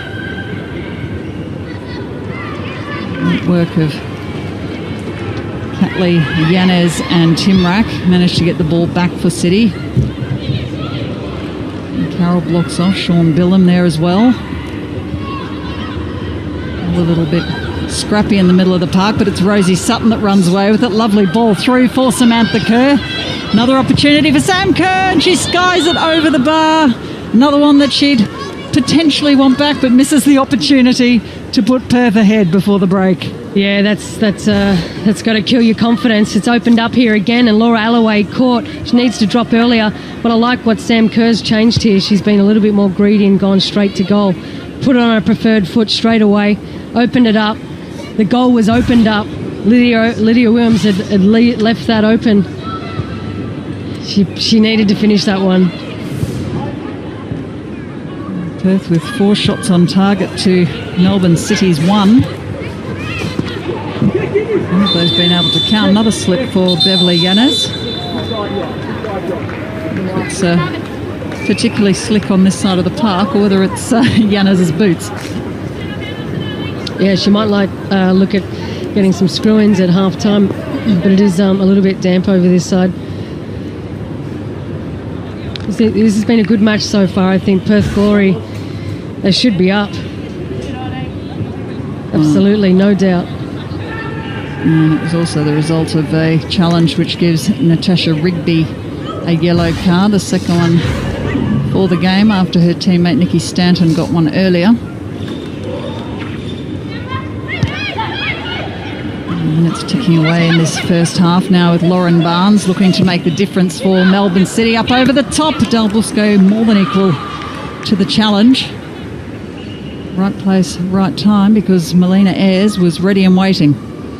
Great work of Catley, Yanez and Timrak. Managed to get the ball back for City. And Carroll blocks off. Sean Billum there as well. A little bit scrappy in the middle of the park, but it's Rosie Sutton that runs away with it. Lovely ball through for Samantha Kerr. Another opportunity for Sam Kerr, and she skies it over the bar. Another one that she'd potentially want back, but misses the opportunity to put Perth ahead before the break. Yeah, that's that's uh, that's got to kill your confidence. It's opened up here again, and Laura Alloway caught. She needs to drop earlier, but I like what Sam Kerr's changed here. She's been a little bit more greedy and gone straight to goal. Put it on her preferred foot straight away. Opened it up. The goal was opened up. Lydia Lydia Williams had, had le left that open. She she needed to finish that one. Perth with four shots on target to Melbourne City's one. One of those been able to count. Another slip for Beverly Yanez. It's uh, particularly slick on this side of the park, or whether it's uh, Yanez's boots. Yeah, she might like uh, look at getting some screw-ins at half-time, but it is um, a little bit damp over this side. This has been a good match so far. I think Perth Glory, they should be up. Absolutely, no doubt. And it was also the result of a challenge which gives Natasha Rigby a yellow card, the second one for the game after her teammate Nikki Stanton got one earlier. Minutes ticking away in this first half now with Lauren Barnes looking to make the difference for Melbourne City. Up over the top, Del Busco more than equal to the challenge. Right place, right time, because Melina Ayres was ready and waiting.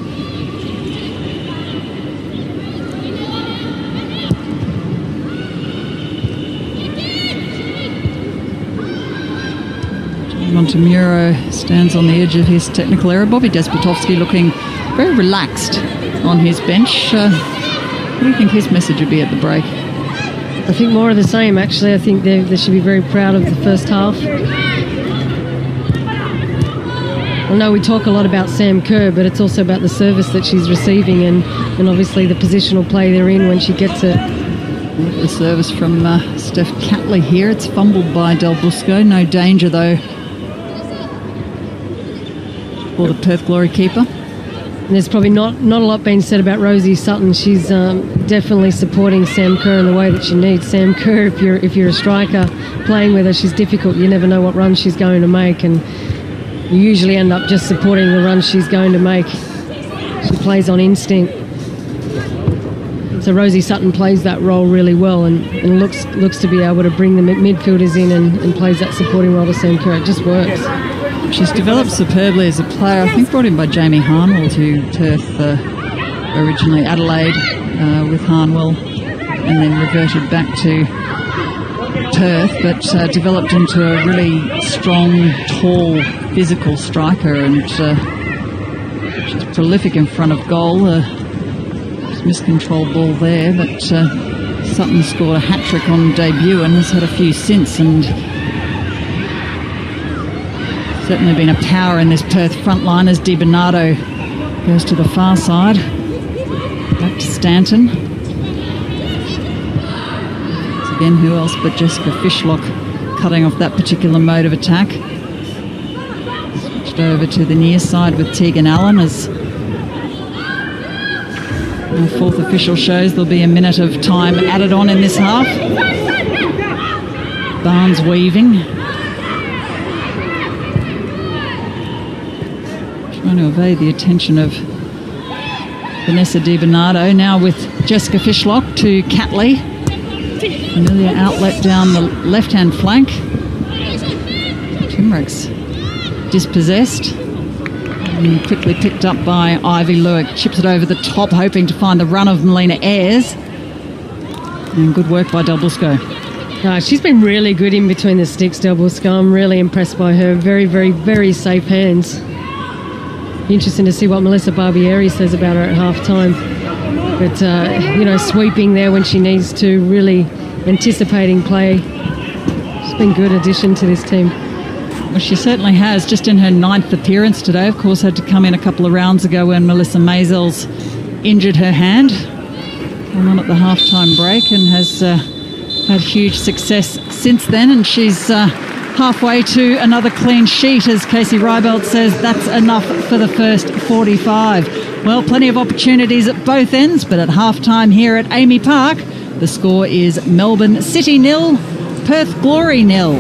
Montemuro stands on the edge of his technical error. Bobby Despotovsky looking very relaxed on his bench. Uh, what do you think his message would be at the break? I think more of the same, actually. I think they, they should be very proud of the first half. I know we talk a lot about Sam Kerr, but it's also about the service that she's receiving and, and obviously the positional play they're in when she gets it. The service from uh, Steph Catley here. It's fumbled by Del Busco. No danger, though, for the Perth Glory keeper. And there's probably not, not a lot being said about Rosie Sutton. She's um, definitely supporting Sam Kerr in the way that she needs. Sam Kerr, if you're, if you're a striker, playing with her, she's difficult. You never know what run she's going to make, and you usually end up just supporting the run she's going to make. She plays on instinct. So Rosie Sutton plays that role really well and, and looks looks to be able to bring the midfielders in and, and plays that supporting role to Sam Kerr. It just works. She's developed superbly as a player. I think brought in by Jamie Harnwell to Perth, uh, originally Adelaide uh, with Harnwell, and then reverted back to Perth, but uh, developed into a really strong, tall, physical striker, and uh, she's prolific in front of goal. Uh, miscontrolled ball there, but uh, Sutton scored a hat-trick on debut and has had a few since, and certainly been a power in this Perth front line as Di Bernardo goes to the far side. Back to Stanton. Once again, who else but Jessica Fishlock cutting off that particular mode of attack. Switched over to the near side with Tegan Allen as our fourth official shows there'll be a minute of time added on in this half. Barnes weaving. Trying to evade the attention of Vanessa Di Bernardo. Now with Jessica Fishlock to Catley. Familiar outlet down the left-hand flank. Timrek's dispossessed. And quickly picked up by Ivy Lewick. Chips it over the top, hoping to find the run of Melina Ayres. And good work by Delbosco. Uh, she's been really good in between the sticks, Delbosco. I'm really impressed by her. Very, very, very safe hands. Interesting to see what Melissa Barbieri says about her at half-time. But, uh, you know, sweeping there when she needs to, really anticipating play. She's been a good addition to this team. Well, she certainly has, just in her ninth appearance today. Of course, had to come in a couple of rounds ago when Melissa Maisels injured her hand. Came on at the half-time break and has uh, had huge success since then. And she's uh, halfway to another clean sheet, as Casey Rybelt says. That's enough for the first forty-five. Well, plenty of opportunities at both ends, but at half-time here at Amy Park, the score is Melbourne City nil, Perth Glory nil.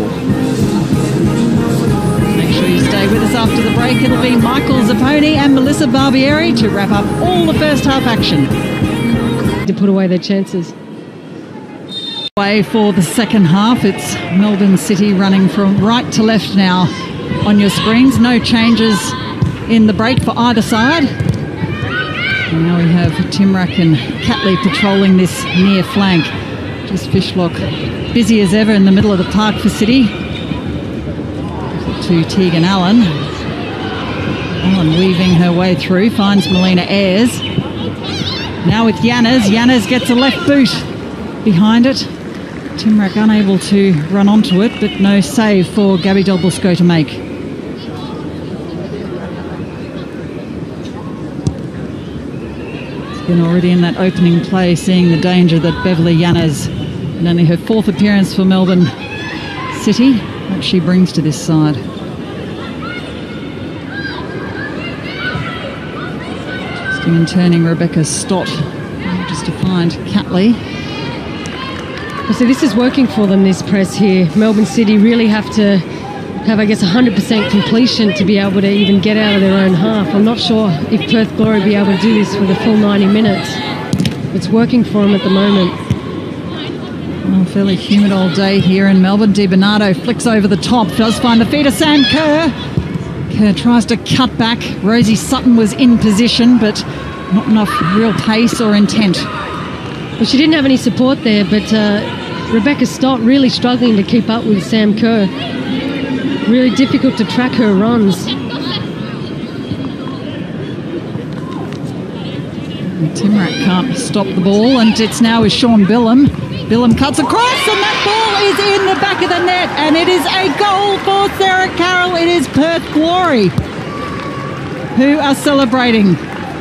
Make sure you stay with us after the break. It'll be Michael Zapponi and Melissa Barbieri to wrap up all the first half action. To put away their chances. Way for the second half. It's Melbourne City running from right to left now on your screens. No changes in the break for either side. And now we have Timrak and Catley patrolling this near flank. Just Fishlock busy as ever in the middle of the park for City. To Tegan Allen. Allen weaving her way through, finds Melina Ayres. Now with Yanes. Yanes gets a left boot behind it. Timrak unable to run onto it, but no save for Gabby Delbosco to make. It's been already in that opening play, seeing the danger that Beverly Yanes, in only her fourth appearance for Melbourne City, what she brings to this side. Twisting and turning Rebecca Stott just to find Catley. So this is working for them, this press here. Melbourne City really have to have, I guess, one hundred percent completion to be able to even get out of their own half. I'm not sure if Perth Glory will be able to do this for the full ninety minutes. It's working for them at the moment. Well, fairly humid all day here in Melbourne. Di Bernardo flicks over the top, does find the feet of Sam Kerr. Kerr tries to cut back. Rosie Sutton was in position, but not enough real pace or intent. Well, she didn't have any support there, but uh, Rebecca Stott really struggling to keep up with Sam Kerr. Really difficult to track her runs. And Timrak can't stop the ball, and it's now with Sean Billam. Billam cuts across, and that ball is in the back of the net, and it is a goal for Sarah Carroll. It is Perth Glory who are celebrating.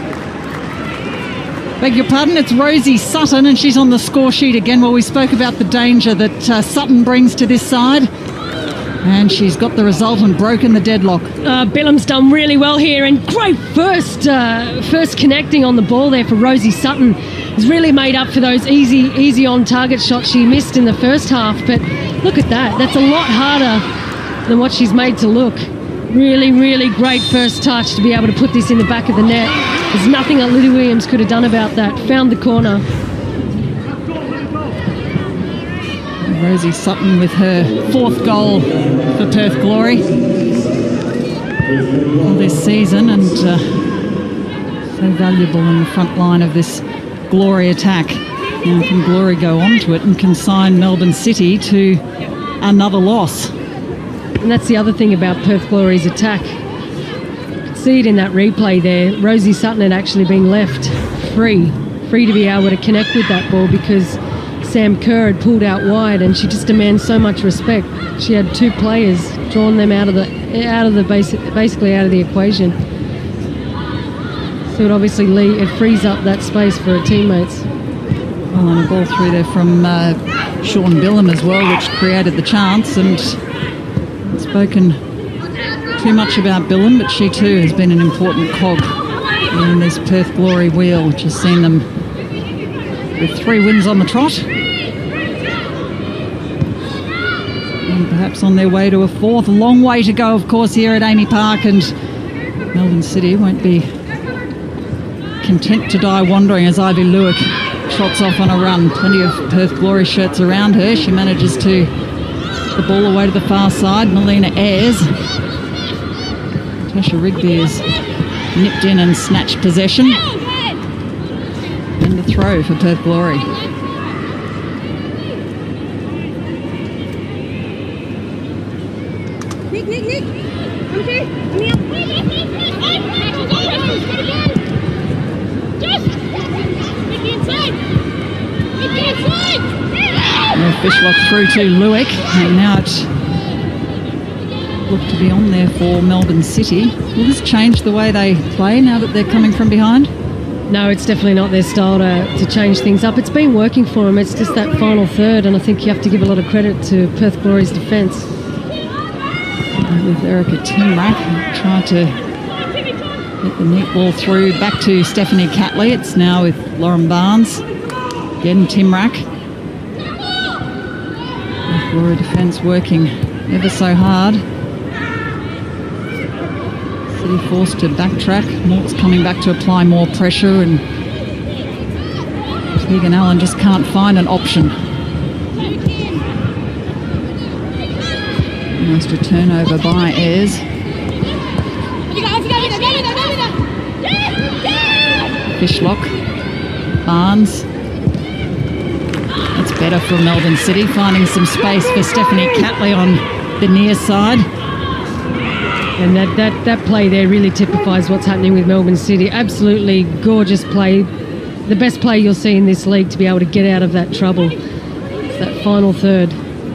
Beg your pardon, it's Rosie Sutton, and she's on the score sheet again. Well, we spoke about the danger that uh, Sutton brings to this side, and she's got the result and broken the deadlock. Uh, Billam's done really well here, and great first uh, first connecting on the ball there for Rosie Sutton. Has really made up for those easy easy on target shots she missed in the first half. But look at that, that's a lot harder than what she's made to look. Really, really great first touch to be able to put this in the back of the net. There's nothing that Lily Williams could have done about that. Found the corner. Rosie Sutton with her fourth goal for Perth Glory this season, and uh, so valuable in the front line of this Glory attack. Now can Glory go on to it and consign Melbourne City to another loss? And that's the other thing about Perth Glory's attack. See it in that replay there. Rosie Sutton had actually been left free, free to be able to connect with that ball because Sam Kerr had pulled out wide, and she just demands so much respect. She had two players drawn them out of the out of the basic, basically out of the equation. So it obviously leave, it frees up that space for her teammates. Well, and a ball through there from uh, Sean Billam as well, which created the chance. And I've spoken too much about Billam, but she too has been an important cog in this Perth Glory wheel, which has seen them with three wins on the trot. And perhaps on their way to a fourth. A long way to go, of course, here at Amy Park, and Melbourne City won't be content to die wandering as Ivy Lewick trots off on a run. Plenty of Perth Glory shirts around her. She manages to the ball away to the far side. Melina Ayres. Tasha Rigby is nipped in and snatched possession. And the throw for Perth Glory. Nick, Nick, Nick! Come through! Come here! Just! Make the inside! Make the inside! Well, Fishlock through to Lewick, and now it looked to be on there for Melbourne City. Will this change the way they play now that they're coming from behind? No, it's definitely not their style to, to change things up. It's been working for them. It's just that final third, and I think you have to give a lot of credit to Perth Glory's defence. With Erica Timrack, tried to get the neat ball through back to Stephanie Catley. It's now with Lauren Barnes. Again, Timrack. Perth Glory defence working ever so hard. City forced to backtrack. Mort's coming back to apply more pressure, and Tegan Allen just can't find an option. Almost a turnover by Ayres. Fishlock. Barnes. That's better for Melbourne City, finding some space for Stephanie Catley on the near side. And that, that, that play there really typifies what's happening with Melbourne City. Absolutely gorgeous play. The best play you'll see in this league to be able to get out of that trouble. It's that final third.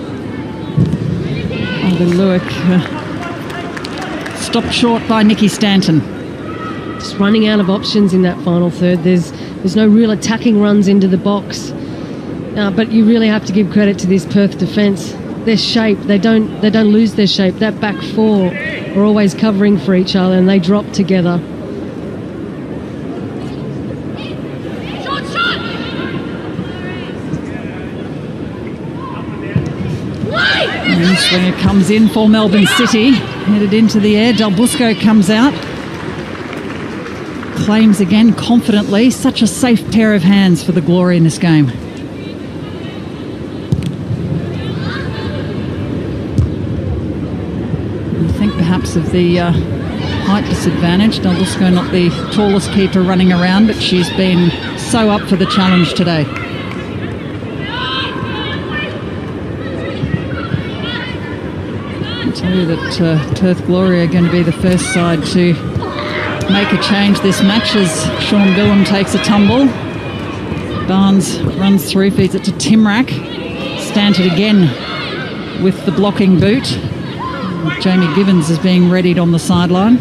Ivy Lewick uh, stopped short by Nikki Stanton. Just running out of options in that final third. There's there's no real attacking runs into the box. Uh, but you really have to give credit to this Perth defence. Their shape, they don't they don't lose their shape. That back four are always covering for each other, and they drop together. Shot, shot! And swinger comes in for Melbourne City. Headed into the air. Del Busco comes out. Claims again confidently. Such a safe pair of hands for the Glory in this game. You think perhaps of the uh, height disadvantage. Del Busco not the tallest keeper running around, but she's been so up for the challenge today. I'll tell you that uh, Perth Glory are going to be the first side to make a change this match as Sean Billam takes a tumble. Barnes runs through, feeds it to Timrack. Stanton again with the blocking boot. Jamie Givens is being readied on the sideline.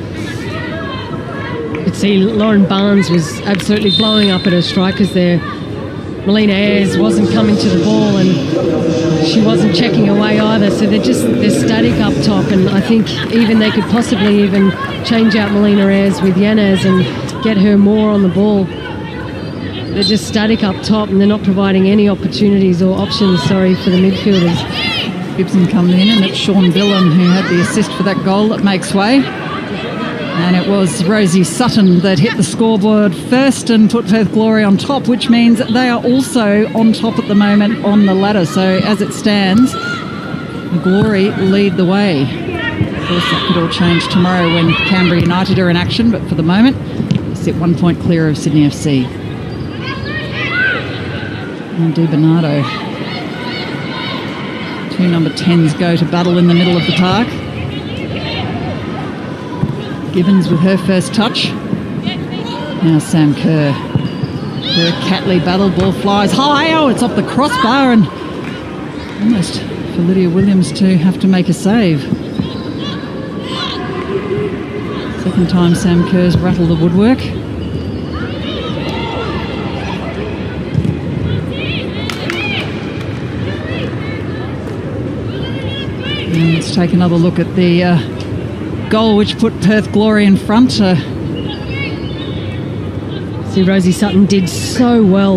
You could see Lauren Barnes was absolutely blowing up at her strikers there. Melina Ayres wasn't coming to the ball, and she wasn't checking away either, so they're just they're static up top, and I think even they could possibly even change out Melina Ayres with Yanez and get her more on the ball. They're just static up top, and they're not providing any opportunities or options, sorry, for the midfielders. Gibson comes in, and it's Sean Billam who had the assist for that goal that makes way. And it was Rosie Sutton that hit the scoreboard first and put Perth Glory on top, which means they are also on top at the moment on the ladder. So as it stands, the Glory lead the way. Of course, that could all change tomorrow when Canberra United are in action, but for the moment, they sit one point clear of Sydney F C. And Di Bernardo. Two number tens go to battle in the middle of the park. Givens with her first touch. Now Sam Kerr. Kerr Catley battle, ball flies high. Oh, it's off the crossbar, and almost for Lydia Williams to have to make a save. Second time Sam Kerr's rattled the woodwork. And let's take another look at the uh, goal which put Perth Glory in front. Uh, See, Rosie Sutton did so well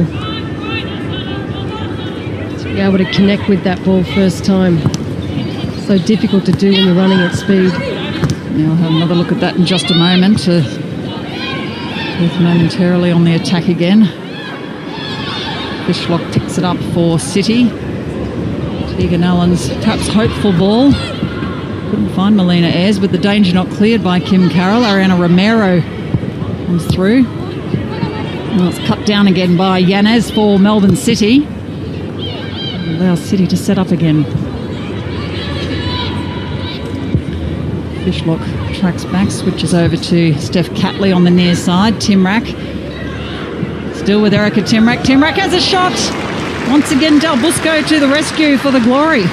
to be able to connect with that ball first time. So difficult to do when you're running at speed. Now I'll have another look at that in just a moment. Uh, Perth momentarily on the attack again. Fishlock picks it up for City. Tegan Allen's perhaps hopeful ball. Couldn't find Melina Ayres, but the danger not cleared by Kim Carroll. Ariana Romero comes through. Well, it's cut down again by Yanez for Melbourne City. Allows City to set up again. Fishlock tracks back, switches over to Steph Catley on the near side. Timrack. Still with Erica Timrack. Timrack has a shot. Once again, Del Busco to the rescue for the Glory.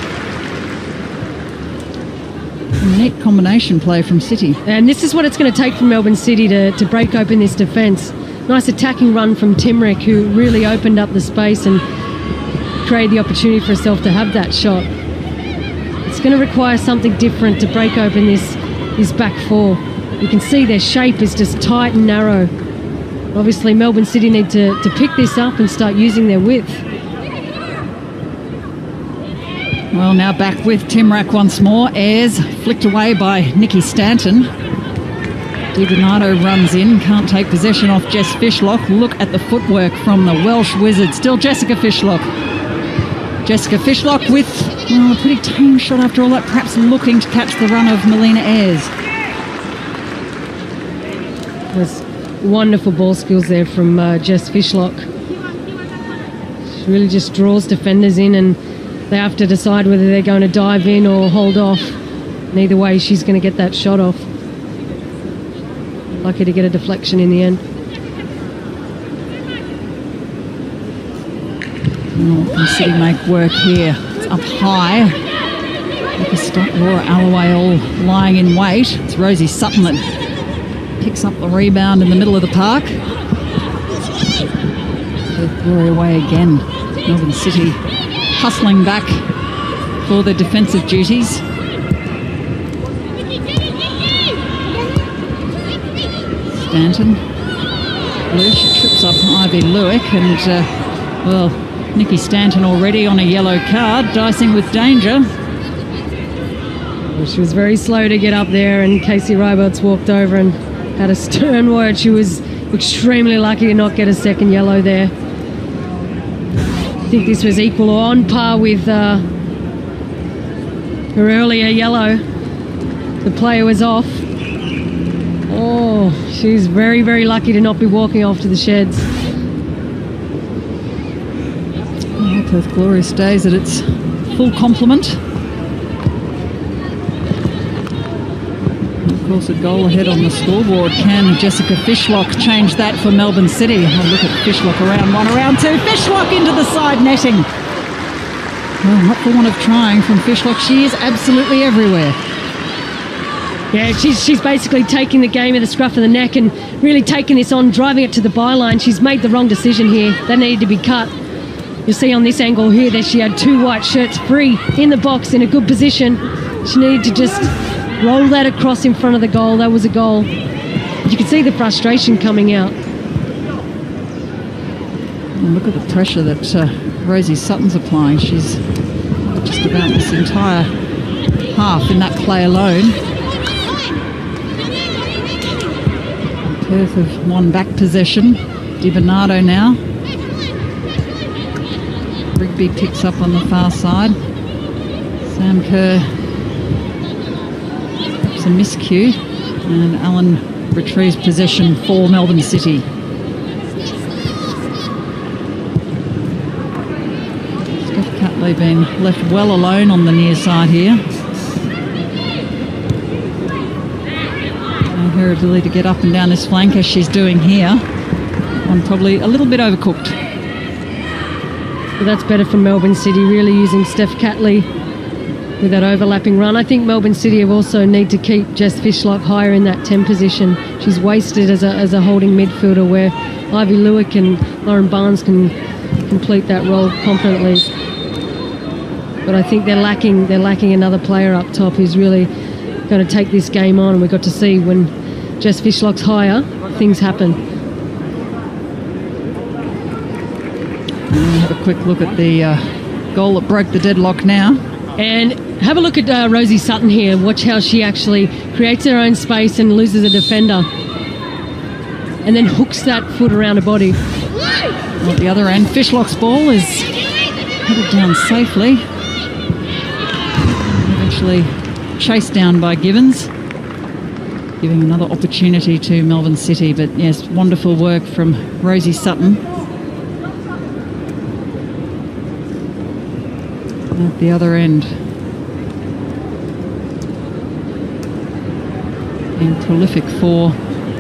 A neat combination play from City. And this is what it's going to take from Melbourne City to, to break open this defence. Nice attacking run from Timrick, who really opened up the space and created the opportunity for herself to have that shot. It's going to require something different to break open this, this back four. You can see their shape is just tight and narrow. Obviously, Melbourne City need to, to pick this up and start using their width. Well, now back with Timrack once more. Ayres flicked away by Nikki Stanton. DiBernardo runs in, can't take possession off Jess Fishlock. Look at the footwork from the Welsh Wizard. Still Jessica Fishlock. Jessica Fishlock with, well, a pretty tame shot after all that, perhaps looking to catch the run of Melina Ayres. There's wonderful ball skills there from uh, Jess Fishlock. She really just draws defenders in, and they have to decide whether they're going to dive in or hold off. And either way, she's going to get that shot off. Lucky to get a deflection in the end. Oh, can City make work here? It's up high. Like a stop, Laura Alloway all lying in wait. It's Rosie Sutton that picks up the rebound in the middle of the park. Perth Glory away again. Melbourne City hustling back for their defensive duties. Stanton. Blue, she trips up Ivy Lewick, and uh, well, Nikki Stanton already on a yellow card, dicing with danger. Well, she was very slow to get up there, and Casey Roberts walked over and had a stern word. She was extremely lucky to not get a second yellow there. I think this was equal or on par with uh, her earlier yellow. The player was off. Oh, she's very, very lucky to not be walking off to the sheds. Well, Perth Glory stays at its full complement. And of course, a goal ahead on the scoreboard. Can Jessica Fishlock change that for Melbourne City? Oh, look at Fishlock around one, around two. Fishlock into the side netting. Well, not for want of trying from Fishlock. She is absolutely everywhere. Yeah, she's, she's basically taking the game at the scruff of the neck and really taking this on, driving it to the byline. She's made the wrong decision here. That needed to be cut. You'll see on this angle here that she had two white shirts free in the box in a good position. She needed to just roll that across in front of the goal. That was a goal. You can see the frustration coming out. And look at the pressure that uh, Rosie Sutton's applying. She's just about this entire half in that play alone. Perth have won back possession. DiBernardo now. Rigby picks up on the far side. Sam Kerr, perhaps a miscue. And Allen retrieves possession for Melbourne City. Steph Catley been left well alone on the near side here. Her ability to get up and down this flank as she's doing here. One probably a little bit overcooked. But that's better from Melbourne City, really using Steph Catley with that overlapping run. I think Melbourne City have also need to keep Jess Fishlock higher in that ten position. She's wasted as a, as a holding midfielder where Ivy Lewick and Lauren Barnes can complete that role confidently. But I think they're lacking they're lacking another player up top who's really going to take this game on. And we got to see when Jess Fishlock's higher, things happen. And have a quick look at the uh, goal that broke the deadlock now. And have a look at uh, Rosie Sutton here. Watch how she actually creates her own space and loses a defender. And then hooks that foot around her body. Well, at the other end, Fishlock's ball is headed down safely. Eventually chased down by Givens, giving another opportunity to Melbourne City. But yes, wonderful work from Rosie Sutton. At the other end, being prolific for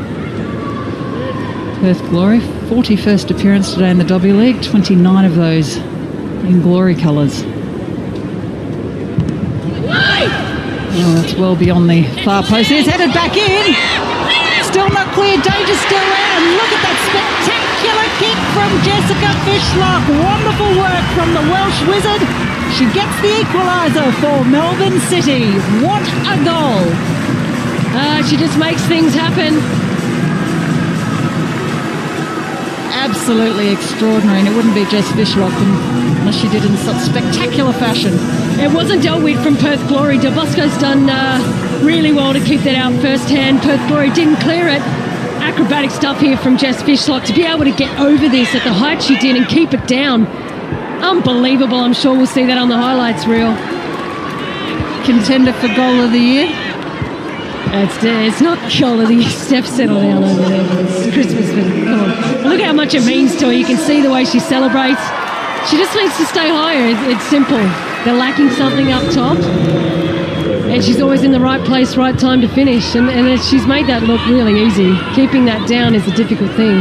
Perth Glory. forty-first appearance today in the W League, twenty-nine of those in glory colours. Oh, that's well beyond the far post. It's headed back in. Still not clear. Danger still there. And look at that spectacular kick from Jessica Fishlock. Wonderful work from the Welsh Wizard. She gets the equaliser for Melbourne City. What a goal. Uh, she just makes things happen. Absolutely extraordinary, and it wouldn't be Jess Fishlock unless she did it in such spectacular fashion. It wasn't dealt with from Perth Glory. Del Bosco's done uh, really well to keep that out first hand. Perth Glory didn't clear it. Acrobatic stuff here from Jess Fishlock to be able to get over this at the height she did and keep it down. Unbelievable. I'm sure we'll see that on the highlights reel. Contender for goal of the year? It's, it's not goal of the year. Steph, settle down over there. It's Christmas. Come on. Look how much it means to her. You can see the way she celebrates. She just needs to stay higher. It's, it's simple. They're lacking something up top. And she's always in the right place, right time to finish. And, and she's made that look really easy. Keeping that down is a difficult thing.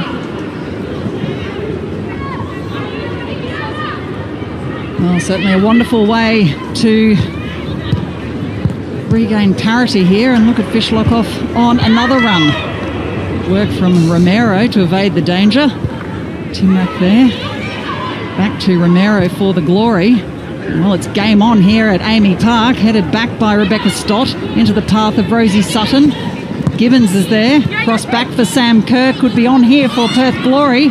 Well, certainly a wonderful way to regain parity here, and look at Fishlock off on another run. Work from Romero to evade the danger. Timrack there. Back to Romero for the glory. Well, it's game on here at Amy Park, headed back by Rebecca Stott into the path of Rosie Sutton. Gibbons is there. Cross back for Sam Kerr. Could be on here for Perth Glory.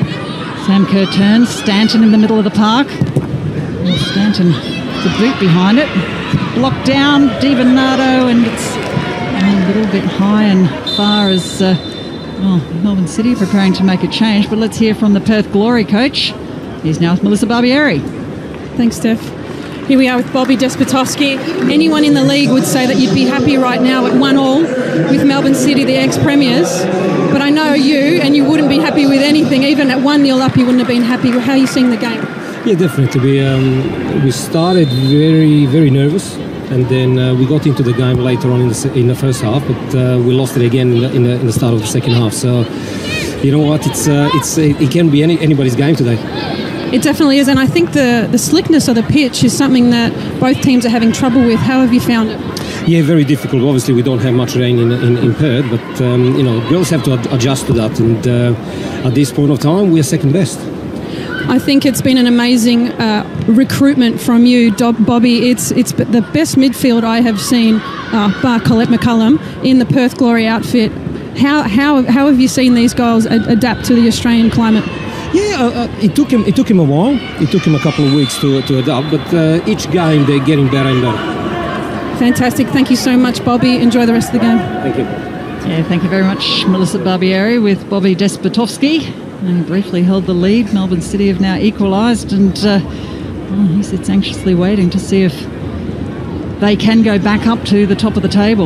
Sam Kerr turns. Stanton in the middle of the park. Well, Stanton, the boot behind it. Blocked down, DiBernardo, and it's a little bit high and far as uh, well, Melbourne City preparing to make a change. But let's hear from the Perth Glory coach. He's now with Melissa Barbieri. Thanks, Steph. Here we are with Bobby Despotovsky. Anyone in the league would say that you'd be happy right now at one all with Melbourne City, the ex-premiers. But I know you, and you wouldn't be happy with anything. Even at one nil up, you wouldn't have been happy. How are you seeing the game? Yeah, definitely. We um, we started very very nervous, and then uh, we got into the game later on in the in the first half, but uh, we lost it again in the, in the in the start of the second half. So, you know what? It's uh, it's it can be any, anybody's game today. It definitely is, and I think the the slickness of the pitch is something that both teams are having trouble with. How have you found it? Yeah, very difficult. Obviously, we don't have much rain in in, in Perth, but um, you know, girls have to ad- adjust to that, and uh, at this point of time, we are second best. I think it's been an amazing uh, recruitment from you, Dob- Bobby. It's it's the best midfield I have seen, uh, bar Colette McCullum, in the Perth Glory outfit. How how how have you seen these girls ad- adapt to the Australian climate? Yeah, uh, uh, it took him. It took him a while. It took him a couple of weeks to to adapt, but uh, each game they're getting better and better. Fantastic. Thank you so much, Bobby. Enjoy the rest of the game. Thank you. Yeah, thank you very much, Melissa Barbieri, with Bobby Despotovsky. And briefly held the lead. Melbourne City have now equalised, and uh, well, he sits anxiously waiting to see if they can go back up to the top of the table.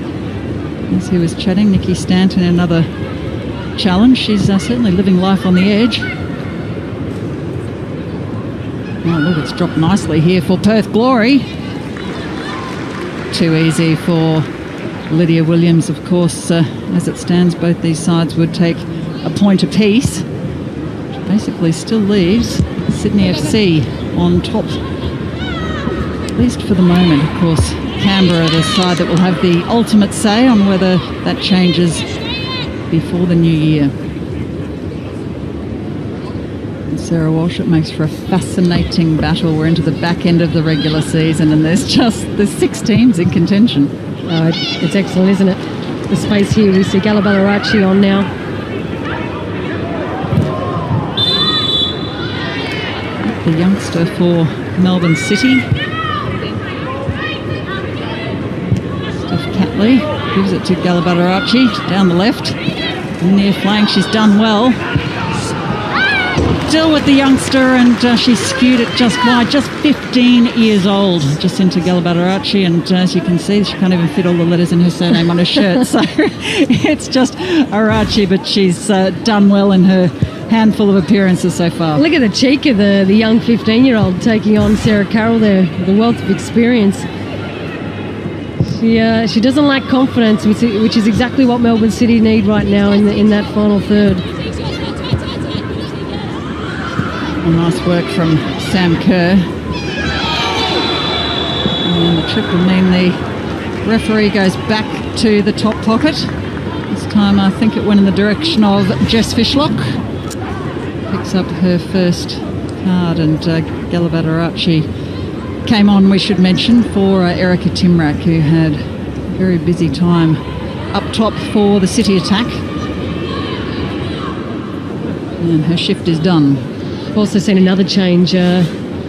As he was chatting, Nikki Stanton, another challenge. She's uh, certainly living life on the edge. Oh, look, it's dropped nicely here for Perth Glory. Too easy for Lydia Williams, of course. Uh, as it stands, both these sides would take a point apiece, which basically still leaves Sydney F C on top At least for the moment. Of course, Canberra are the side that will have the ultimate say on whether that changes before the new year. And Sarah Walsh, it makes for a fascinating battle. We're into the back end of the regular season and there's just there's six teams in contention. Oh, it's excellent, isn't it? The space here, we see Galaballarachi on now. The youngster for Melbourne City. Steph Catley gives it to Galaballarachi down the left. Near flank, she's done well. Still with the youngster, and uh, she skewed it just wide, just fifteen years old, Jacinta Galaballarachi, and uh, as you can see, she can't even fit all the letters in her surname on her shirt, so it's just Arachi, but she's uh, done well in her handful of appearances so far. Look at the cheek of the, the young fifteen-year-old taking on Sarah Carroll there, the wealth of experience. She uh, she doesn't lack confidence, which, which is exactly what Melbourne City need right now in the, in that final third. Well, nice work from Sam Kerr. And the trick will mean the referee goes back to the top pocket. This time I think it went in the direction of Jess Fishlock. Picks up her first card, and uh, Galaballarachi came on, we should mention, for uh, Erica Timrak, who had a very busy time up top for the City attack. And her shift is done. I've also seen another change. Uh,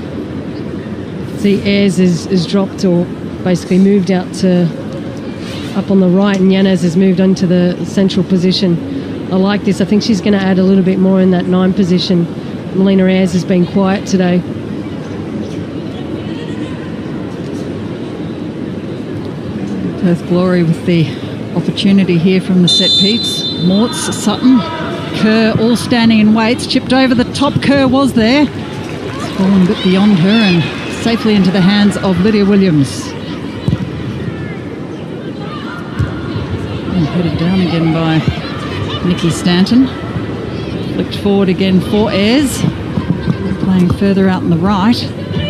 see, Ayres is, is dropped or basically moved out to up on the right, and Yanez has moved onto the central position. I like this. I think she's going to add a little bit more in that nine position. Melina Ayres has been quiet today. Perth Glory with the opportunity here from the set piece. Mortz, Sutton, Kerr all standing in weights. Chipped over the top. Kerr was there. It's fallen a bit beyond her and safely into the hands of Lydia Williams. And headed down again by Nikki Stanton. Flicked forward again for Ayres. Playing further out on the right.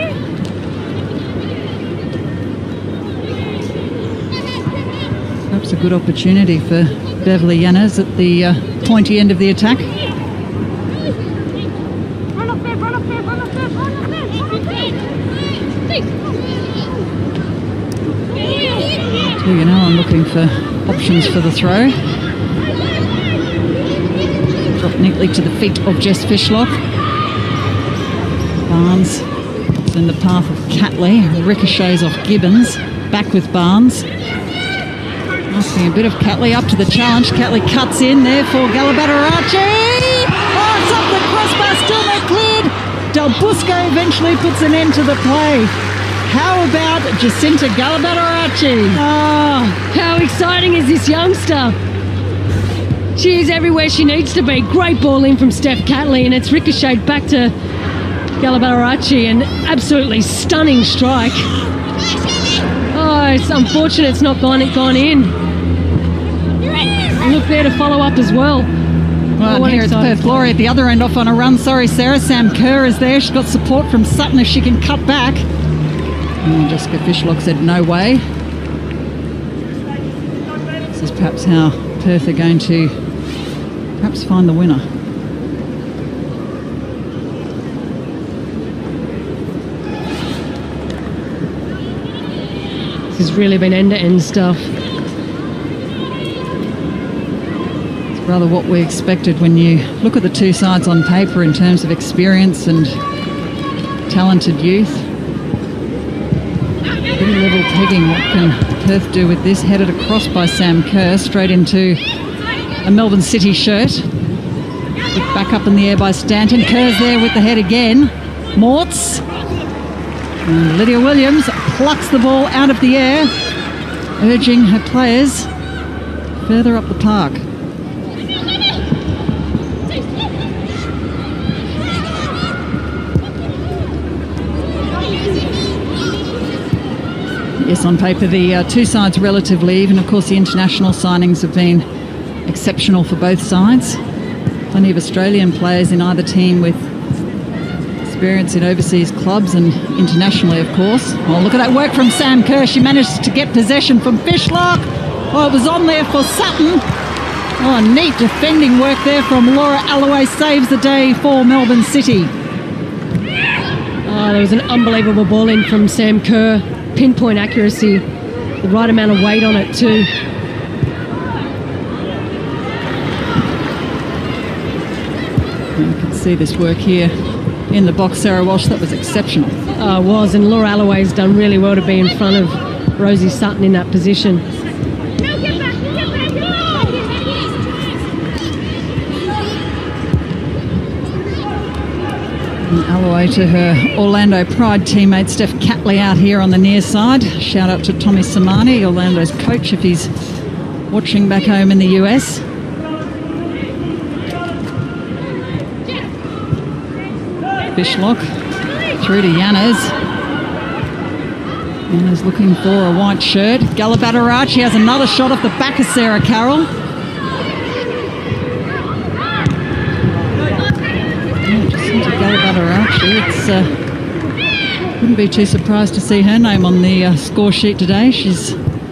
Perhaps a good opportunity for Beverly Yanez at the uh, pointy end of the attack. Run off there, run off there, run off there, run off there, run off there. So, you know, I'm looking for options for the throw. Dropped neatly to the feet of Jess Fishlock. Barnes is in the path of Catley. Ricochets off Gibbons. Back with Barnes. Asking a bit of Catley up to the challenge. Catley cuts in there for Galaballarachi. Oh, it's off the crossbar, still not cleared. Del Busco eventually puts an end to the play. How about Jacinta Galaballarachi? Oh, how exciting is this youngster? She is everywhere she needs to be. Great ball in from Steph Catley, and it's ricocheted back to Galaballarachi. An absolutely stunning strike. Oh, it's unfortunate it's not gone, gone in. Look there to follow up as well. Well, and here it's Perth Glory at the other end off on a run. Sorry, Sarah. Sam Kerr is there. She's got support from Sutton if she can cut back. And Jessica Fishlock said no way. This is perhaps how Perth are going to perhaps find the winner. This has really been end-to-end stuff. Rather what we expected when you look at the two sides on paper in terms of experience and talented youth. Pretty level pegging. What can Perth do with this? Headed across by Sam Kerr, straight into a Melbourne City shirt. Put back up in the air by Stanton. Kerr's there with the head again. Mortz. And Lydia Williams plucks the ball out of the air, urging her players further up the park. Yes, on paper the uh, two sides relatively even. Of course, the international signings have been exceptional for both sides. Plenty of Australian players in either team with experience in overseas clubs and internationally, of course. Well, look at that work from Sam Kerr. She managed to get possession from Fishlock. Oh, it was on there for Sutton. Oh, neat defending work there from Laura Alloway. Saves the day for Melbourne City. Oh, there was an unbelievable ball in from Sam Kerr. Pinpoint accuracy. The right amount of weight on it too. You can see this work here in the box. Sarah Walsh, that was exceptional. Oh, it was, and Laura Alloway's done really well to be in front of Rosie Sutton in that position. And Alloway to her Orlando Pride teammate Steph Catley out here on the near side. Shout out to Tommy Samani, Orlando's coach, if he's watching back home in the U S. Fishlock through to Yanas. Yanas looking for a white shirt. Galabadarachi has another shot off the back of Sarah Carroll. Yeah, just into Galabadarachi. It's uh, wouldn't be too surprised to see her name on the uh, score sheet today. She's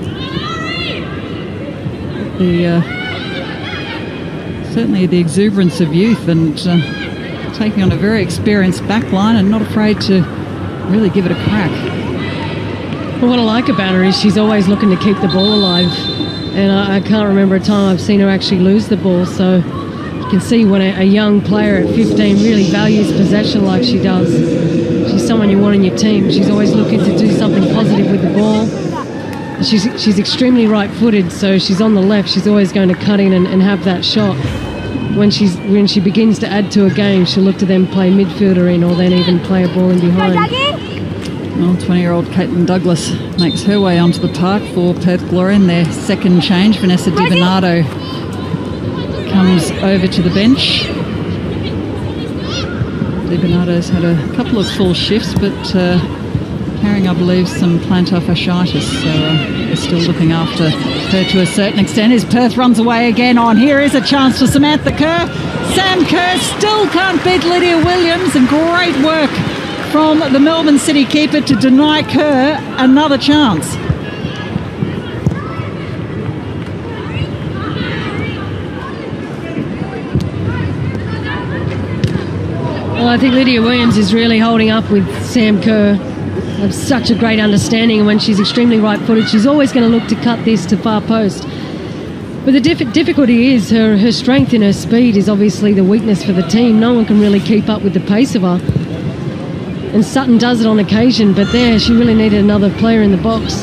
the uh, certainly the exuberance of youth and. Uh, taking on a very experienced backline and not afraid to really give it a crack. Well, what I like about her is she's always looking to keep the ball alive, and I, I can't remember a time I've seen her actually lose the ball, so you can see when a, a young player at fifteen really values possession like she does. She's someone you want in your team. She's always looking to do something positive with the ball. She's, she's extremely right-footed, so she's on the left. She's always going to cut in and, and have that shot. When she's when she begins to add to a game, she'll look to them play midfielder in or then even play a ball in behind. Well, twenty-year-old Caitlin Douglas makes her way onto the park for Perth Glory in their second change. Vanessa Di Bernardo comes over to the bench. Di Bernardo's had a couple of full shifts, but uh, carrying, I believe, some plantar fasciitis, so uh, they're still looking after her to a certain extent. As Perth runs away again on, here is a chance for Samantha Kerr. Sam Kerr still can't beat Lydia Williams, and great work from the Melbourne City keeper to deny Kerr another chance. Well, I think Lydia Williams is really holding up with Sam Kerr. Have such a great understanding, and when she's extremely right-footed, she's always going to look to cut this to far post. But the diff difficulty is her, her strength and her speed is obviously the weakness for the team. No one can really keep up with the pace of her. And Sutton does it on occasion, but there she really needed another player in the box.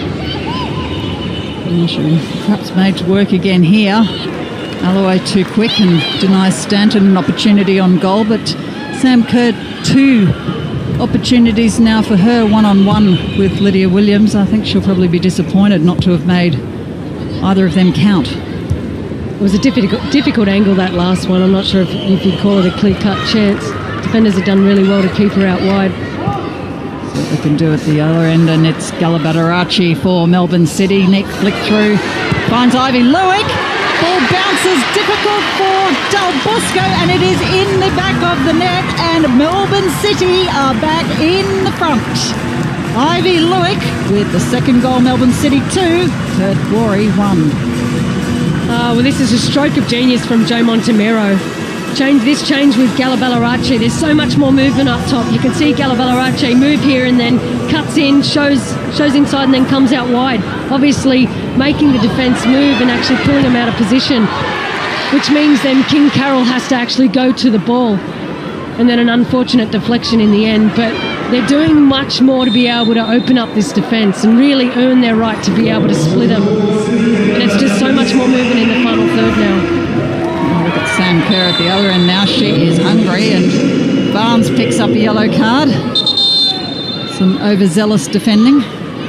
And she perhaps made to work again here. Alloway too quick and denies Stanton an opportunity on goal, but Sam Kerr two opportunities now for her one-on-one with Lydia Williams. I think she'll probably be disappointed not to have made either of them count. It was a difficult, difficult angle, that last one. I'm not sure if, if you'd call it a clear-cut chance. Defenders have done really well to keep her out wide. See what they can do at the other end, and it's Galabadarachi for Melbourne City. Nick flick through, finds Ivy Lewick. Ball bounces, difficult for Del Bosco, and it is in the back of the net, and Melbourne City are back in the front. Ivy Lewick with the second goal. Melbourne City two, Perth Glory one. Uh, well, this is a stroke of genius from Joe Montemero. Change this change with Galabadarachi. There's so much more movement up top. You can see Galabadarachi move here and then cuts in, shows shows inside and then comes out wide. Obviously making the defence move and actually pulling them out of position, which means then King Carroll has to actually go to the ball. And then an unfortunate deflection in the end. But they're doing much more to be able to open up this defence and really earn their right to be able to split them. And it's just so much more movement in the final third now. Look at Sam Kerr at the other end now. She is hungry, and Barnes picks up a yellow card. Some overzealous defending.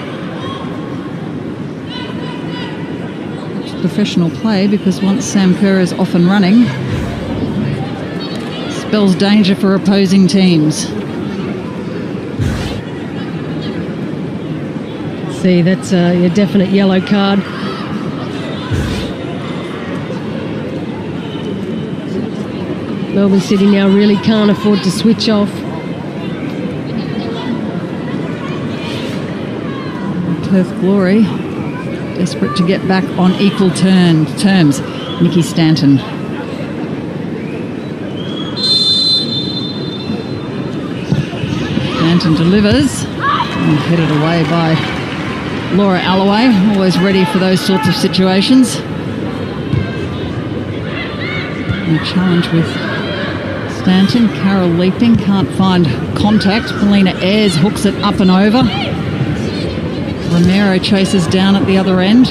It's professional play, because once Sam Kerr is off and running, spells danger for opposing teams. See, that's a, a definite yellow card. Melbourne City now really can't afford to switch off. Perth Glory, desperate to get back on equal turn, terms. Nikki Stanton. Stanton delivers. And headed away by Laura Alloway, always ready for those sorts of situations. And a challenge with Stanton. Carol leaping, can't find contact. Melina Ayres hooks it up and over. Romero chases down at the other end.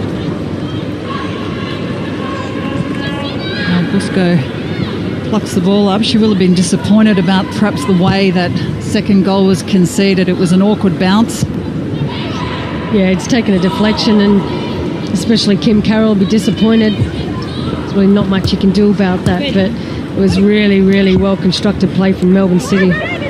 Now Busco plucks the ball up. She will have been disappointed about perhaps the way that second goal was conceded. It was an awkward bounce. Yeah, it's taken a deflection, and especially Kim Carroll will be disappointed. There's really not much you can do about that, but it was really, really well constructed play from Melbourne City.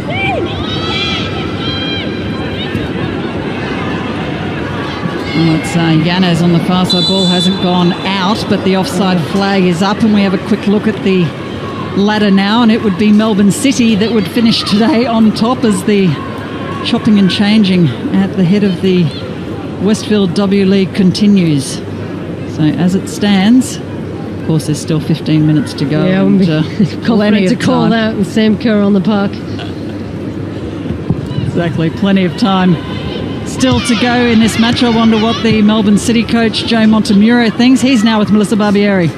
Well, it's uh, Yanez on the far side. Ball hasn't gone out, but the offside flag is up, and we have a quick look at the ladder now, and it would be Melbourne City that would finish today on top as the chopping and changing at the head of the Westfield W League continues. So as it stands, of course, there's still fifteen minutes to go. Yeah, and, uh, plenty to call that with Sam Kerr on the park. Exactly, plenty of time still to go in this match. I wonder what the Melbourne City coach Joe Montemuro thinks. He's now with Melissa Barbieri.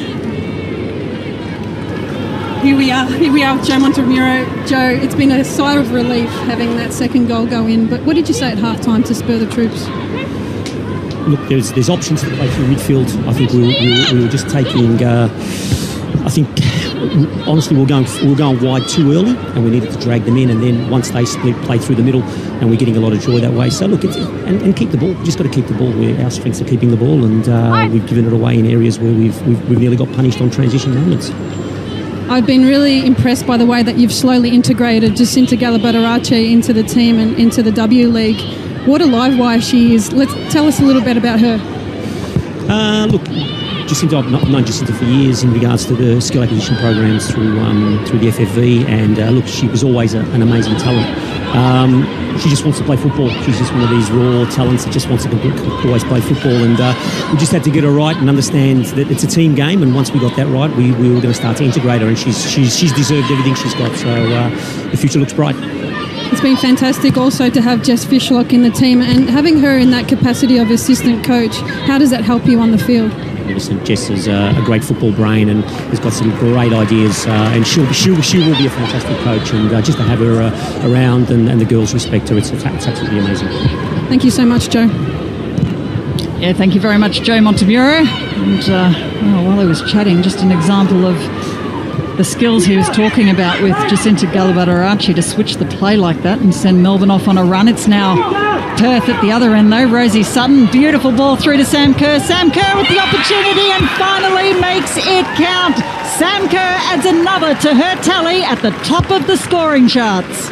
Here we are, here we are with Joe Montemuro. Joe, it's been a sigh of relief having that second goal go in, but what did you say at half-time to spur the troops? Look, there's there's options to play through midfield. I think we were, we were, we were just taking, uh, I think, honestly, we were, going, we were going wide too early, and we needed to drag them in, and then once they split, play through the middle, and we're getting a lot of joy that way. So look, it's, and, and keep the ball. We've just got to keep the ball. We're, our strengths are keeping the ball, and uh, we've given it away in areas where we've, we've, we've nearly got punished on transition moments. I've been really impressed by the way that you've slowly integrated Jacinta Galabadarache into the team and into the W League. What a live wire she is. Let's tell us a little bit about her. Uh, look, Jacinta, I've known Jacinta for years in regards to the skill acquisition programs through um, through the F F V, and uh, look, she was always a, an amazing talent. Um, she just wants to play football. She's just one of these raw talents that just wants to always play football, and uh, we just had to get her right and understand that it's a team game, and once we got that right, we, we were going to start to integrate her, and she's she's, she's deserved everything she's got, so uh, the future looks bright. It's been fantastic also to have Jess Fishlock in the team, and having her in that capacity of assistant coach, how does that help you on the field? Listen, Jess is a, a great football brain and has got some great ideas, uh, and she'll, she'll, she will be a fantastic coach, and uh, just to have her uh, around and, and the girls respect her, it's, it's absolutely amazing. Thank you so much, Joe. Yeah, thank you very much, Joe Montemuro. And uh, oh, while he was chatting, just an example of the skills he was talking about with Jacinta Galabadarache to switch the play like that and send Melbourne off on a run. It's now Perth at the other end though. Rosie Sutton, beautiful ball through to Sam Kerr. Sam Kerr with the opportunity and finally makes it count. Sam Kerr adds another to her tally at the top of the scoring charts.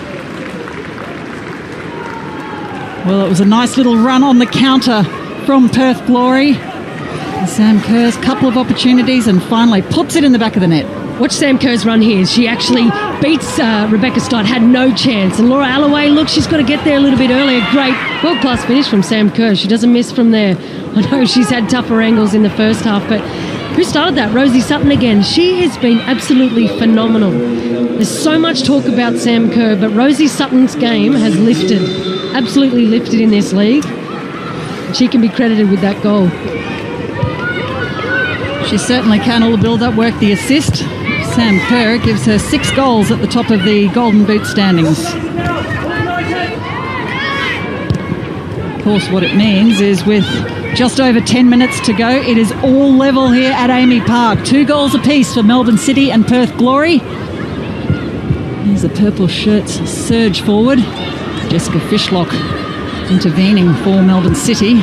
Well, it was a nice little run on the counter from Perth Glory. And Sam Kerr's couple of opportunities and finally puts it in the back of the net. Watch Sam Kerr's run here. She actually beats uh, Rebecca Stott, had no chance. And Laura Alloway, look, she's got to get there a little bit earlier. Great world-class finish from Sam Kerr. She doesn't miss from there. I know she's had tougher angles in the first half, but who started that? Rosie Sutton again. She has been absolutely phenomenal. There's so much talk about Sam Kerr, but Rosie Sutton's game has lifted, absolutely lifted in this league. She can be credited with that goal. She certainly can. All the build-up work, the assist. Sam Kerr gives her six goals at the top of the Golden Boot standings. Of course, what it means is with just over ten minutes to go, it is all level here at Amy Park. Two goals apiece for Melbourne City and Perth Glory. Here's the purple shirts surge forward. Jessica Fishlock intervening for Melbourne City.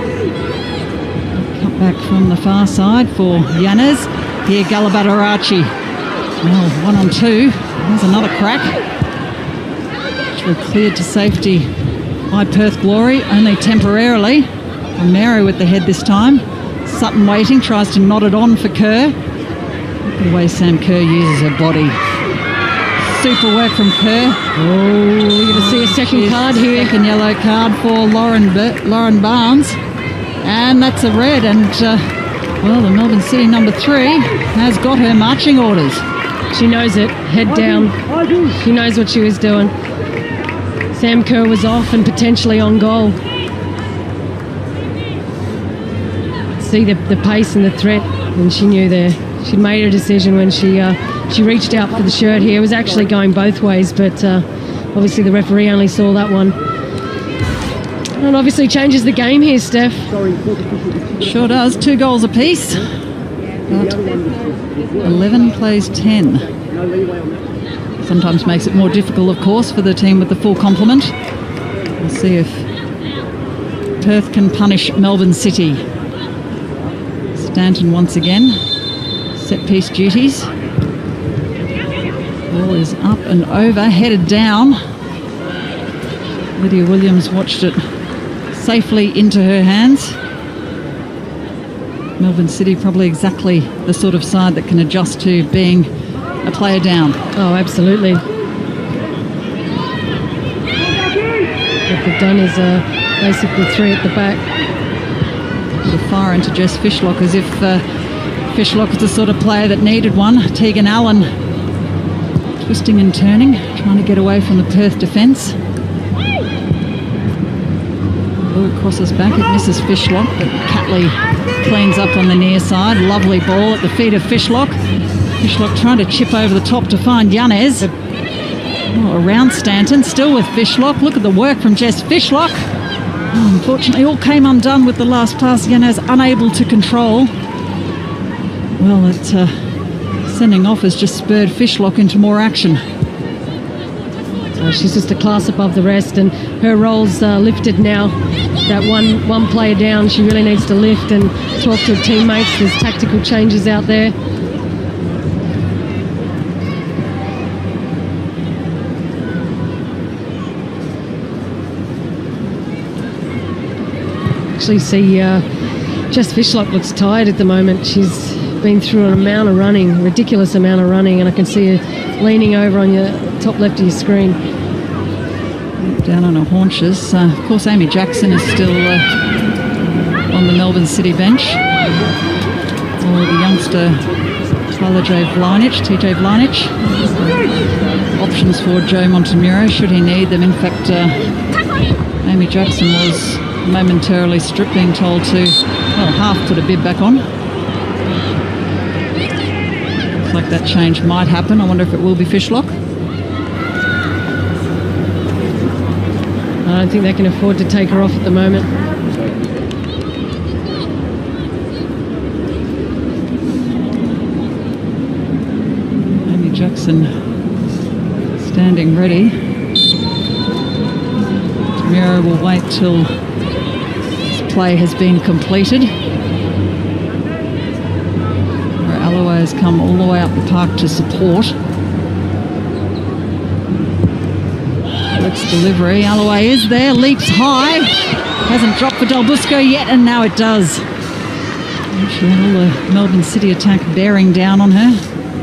Cut back from the far side for Yanez. Here, Galabadarache. Well, one on two. There's another crack. Actually cleared to safety by Perth Glory, only temporarily. Romero with the head this time. Sutton waiting, tries to nod it on for Kerr. Look at the way Sam Kerr uses her body. super work from Kerr. Oh, we're going to see a second card here. Second yellow card for Lauren Bar- Lauren Barnes. And that's a red. And, uh, well, the Melbourne City number three has got her marching orders. She knows it. Head down. She knows what she was doing. Sam Kerr was off and potentially on goal. See the, the pace and the threat, and she knew there. She'd made her decision when she uh, she reached out for the shirt here. It was actually going both ways, but uh, obviously the referee only saw that one. And obviously changes the game here, Steph. Sure does. Two goals apiece. But eleven plays ten. Sometimes makes it more difficult, of course, for the team with the full complement. We'll see if Perth can punish Melbourne City. Stanton once again. Set piece duties. Ball is up and over, headed down. Lydia Williams watched it safely into her hands. Melbourne City probably exactly the sort of side that can adjust to being a player down. Oh, absolutely. What they've done is uh, basically three at the back. The fire into Jess Fishlock as if uh, Fishlock was the sort of player that needed one. Tegan Allen twisting and turning, trying to get away from the Perth defence. Ball crosses back, it misses Fishlock, but Catley cleans up on the near side. Lovely ball at the feet of Fishlock. Fishlock trying to chip over the top to find Yanez. Oh, around Stanton, still with Fishlock. Look at the work from Jess Fishlock. Oh, unfortunately, all came undone with the last pass. Yanez unable to control. Well, it, uh, sending off has just spurred Fishlock into more action. So she's just a class above the rest, and her role's uh, lifted now. That one one player down, she really needs to lift and talk to her teammates. There's tactical changes out there. Actually see uh, Jess Fishlock looks tired at the moment. She's been through an amount of running, a ridiculous amount of running, and I can see her leaning over on your top left of your screen. Down on her haunches. Uh, of course, Amy Jackson is still uh, on the Melbourne City bench. Or the youngster Tyler J. Vlinich, T J Vlinich. Options for Joe Montemuro should he need them. In fact, uh, Amy Jackson was momentarily stripped, being told to, well, half put a bib back on. Looks like that change might happen. I wonder if it will be Fishlock. I don't think they can afford to take her off at the moment. Amy Jackson standing ready. Miro will wait till this play has been completed. Where Alloway has come all the way up the park to support. Alex delivery. Alloway is there, leaps high. Hasn't dropped for Del Busco yet, and now it does. She had all the Melbourne City attack bearing down on her.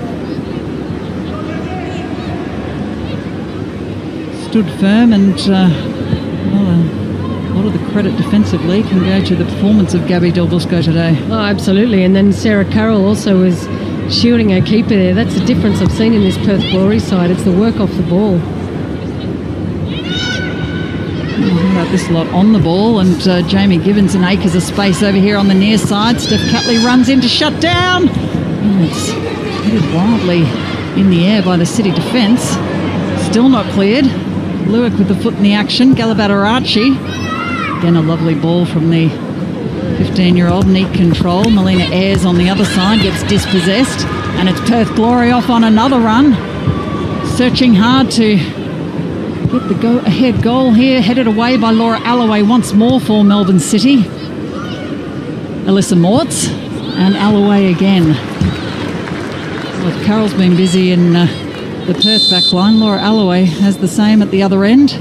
Stood firm, and uh, well, a lot of the credit defensively can go to the performance of Gabby Del Busco today. Oh, absolutely. And then Sarah Carroll also was shielding her keeper there. That's the difference I've seen in this Perth Glory side. It's the work off the ball. How about this lot on the ball, and uh, Jamie Gibbons and acres of space over here on the near side. Steph Catley runs in to shut down. Oh, it's headed wildly in the air by the City defence. Still not cleared. Lewick with the foot in the action. Galabadarachi. Again, a lovely ball from the fifteen-year-old. Neat control. Melina Ayres on the other side gets dispossessed. And it's Perth Glory off on another run. Searching hard to get the go-ahead goal here, headed away by Laura Alloway once more for Melbourne City. Alyssa Mortz and Alloway again. Well, Carroll's been busy in uh, the Perth back line. Laura Alloway has the same at the other end.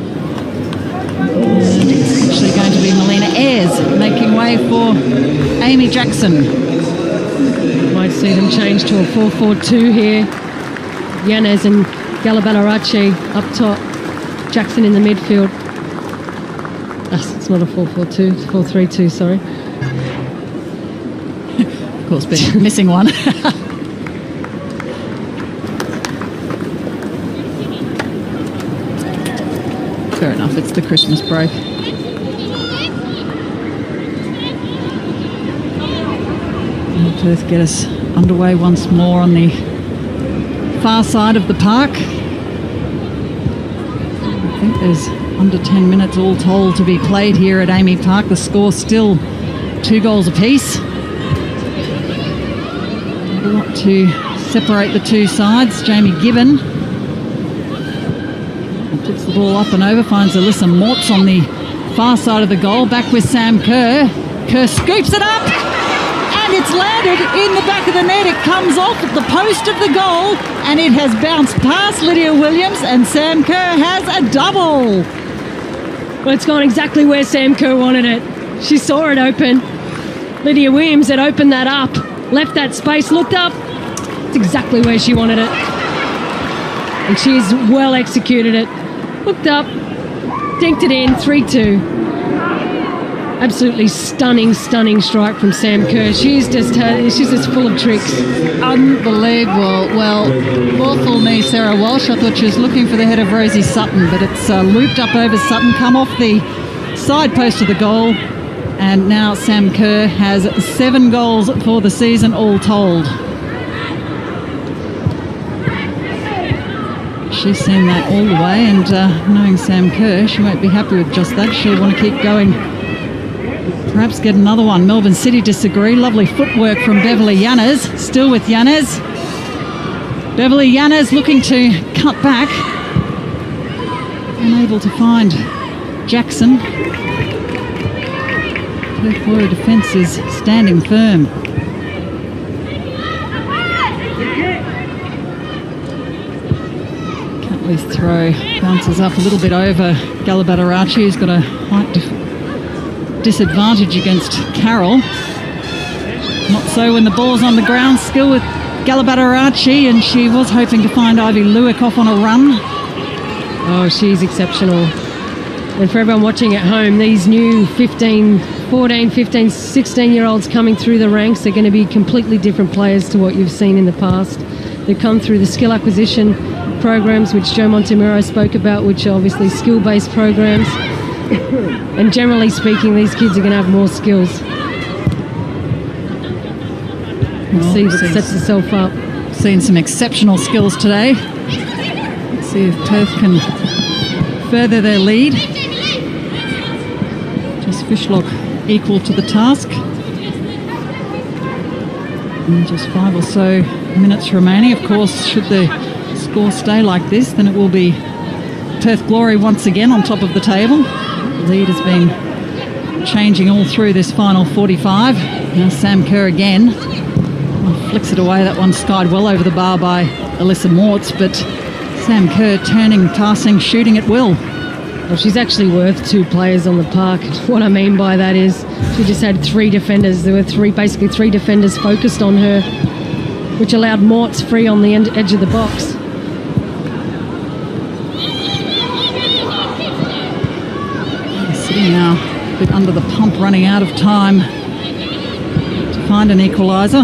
And it's actually going to be Melina Ayres making way for Amy Jackson. Might see them change to a four four two here. Yanez and Galaballarachi up top, Jackson in the midfield. Ah, it's not a four four two, it's four three two, sorry. Of course, been missing one. Fair enough, it's the Christmas break. And Perth get us underway once more on the far side of the park. I think there's under ten minutes all told to be played here at Amy Park. The score still two goals apiece. Not a lot to separate the two sides. Jamie Gibbon puts the ball up and over, finds Alyssa Mortz on the far side of the goal. Back with Sam Kerr. Kerr scoops it up, and it's landed in the back of the net. It comes off at the post of the goal, and it has bounced past Lydia Williams, and Sam Kerr has a double. Well, it's gone exactly where Sam Kerr wanted it. She saw it open. Lydia Williams had opened that up, left that space, looked up. It's exactly where she wanted it. And she's well executed it. Looked up, dinked it in, three two. Absolutely stunning, stunning strike from Sam Kerr. She's just her, she's just full of tricks. Unbelievable. Well, awful me, Sarah Walsh. I thought she was looking for the head of Rosie Sutton, but it's uh, looped up over Sutton, come off the side post of the goal, and now Sam Kerr has seven goals for the season all told. She's seen that all the way, and uh, knowing Sam Kerr, she won't be happy with just that. She'll want to keep going. Perhaps get another one. Melbourne City disagree. Lovely footwork from Beverly Yanez. Still with Yanez. Beverly Yanez looking to cut back. Unable to find Jackson. Her forward defence is standing firm. Catley's throw bounces up a little bit over Galaballarachi, who's got a height dif disadvantage against Carroll. Not so when the ball's on the ground. Skill with Galaballarachi, and she was hoping to find Ivy Lewick off on a run. Oh, she's exceptional. And for everyone watching at home, these new fifteen, fourteen, fifteen, sixteen year olds coming through the ranks are going to be completely different players to what you've seen in the past. They come through the skill acquisition programs, which Joe Montemuro spoke about, which are obviously skill-based programs. And generally speaking, these kids are going to have more skills. Well, see what sets itself up. Seen some exceptional skills today. Let's see if Perth can further their lead. Just Fishlock equal to the task. And just five or so minutes remaining. Of course, should the score stay like this, then it will be Perth Glory once again on top of the table. The lead has been changing all through this final forty-five. Now Sam Kerr again. Oh, flicks it away. That one skied well over the bar by Alyssa Mortz, but Sam Kerr turning, passing, shooting at will. Well, she's actually worth two players on the park. What I mean by that is she just had three defenders. There were three, basically three defenders focused on her, which allowed Mortz free on the end, edge of the box. Sitting now a bit under the pump, running out of time to find an equaliser.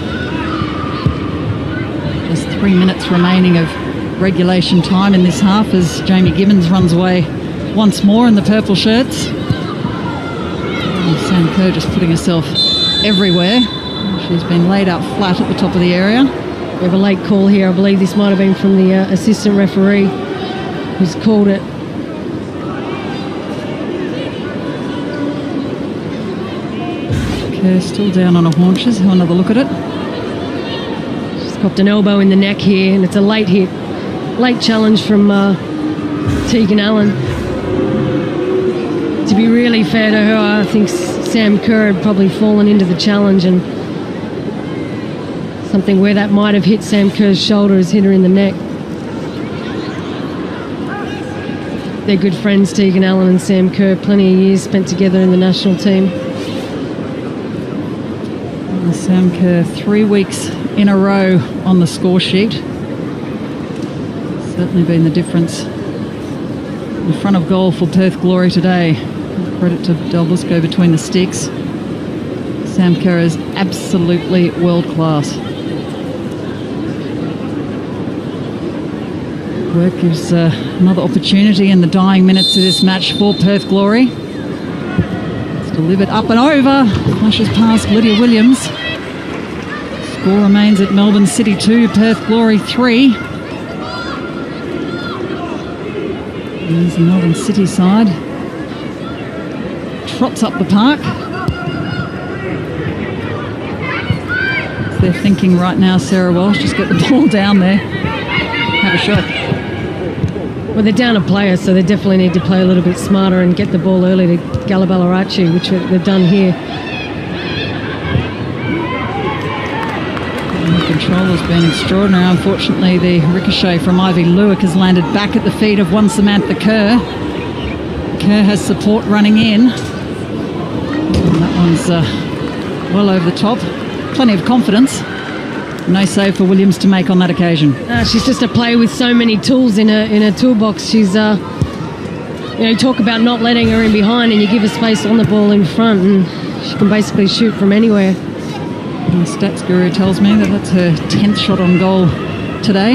Just three minutes remaining of regulation time in this half as Jamie Gibbons runs away once more in the purple shirts. And Sam Kerr just putting herself everywhere. She's been laid out flat at the top of the area. We have a late call here. I believe this might have been from the uh, assistant referee who's called it. Kerr still down on her haunches. Have another look at it. She's copped an elbow in the neck here, and it's a late hit. Late challenge from uh, Tegan Allen. To be really fair to her, I think Sam Kerr had probably fallen into the challenge, and something where that might have hit Sam Kerr's shoulder has hit her in the neck. They're good friends, Tegan Allen and Sam Kerr. Plenty of years spent together in the national team. And Sam Kerr, three weeks in a row on the score sheet. Certainly been the difference in front of goal for Perth Glory today. Credit to Del Busco between the sticks. Sam Kerr is absolutely world class. Work gives uh, another opportunity in the dying minutes of this match for Perth Glory. It's delivered up and over. Flashes past Lydia Williams. Score remains at Melbourne City two, Perth Glory three. There's the Melbourne City side. Trots up the park. They're thinking right now, Sarah Walsh, just get the ball down there. Have a shot. Well, they're down a player, so they definitely need to play a little bit smarter and get the ball early to Galaballarachi, which they've done here. And the control has been extraordinary. Unfortunately, the ricochet from Ivy Lewick has landed back at the feet of one Samantha Kerr. Kerr has support running in. And that one's uh, well over the top. Plenty of confidence. No save for Williams to make on that occasion. Uh, she's just a player with so many tools in her in her toolbox. She's, uh, you know, you talk about not letting her in behind, and you give her space on the ball in front, and she can basically shoot from anywhere. And the stats guru tells me that that's her tenth shot on goal today.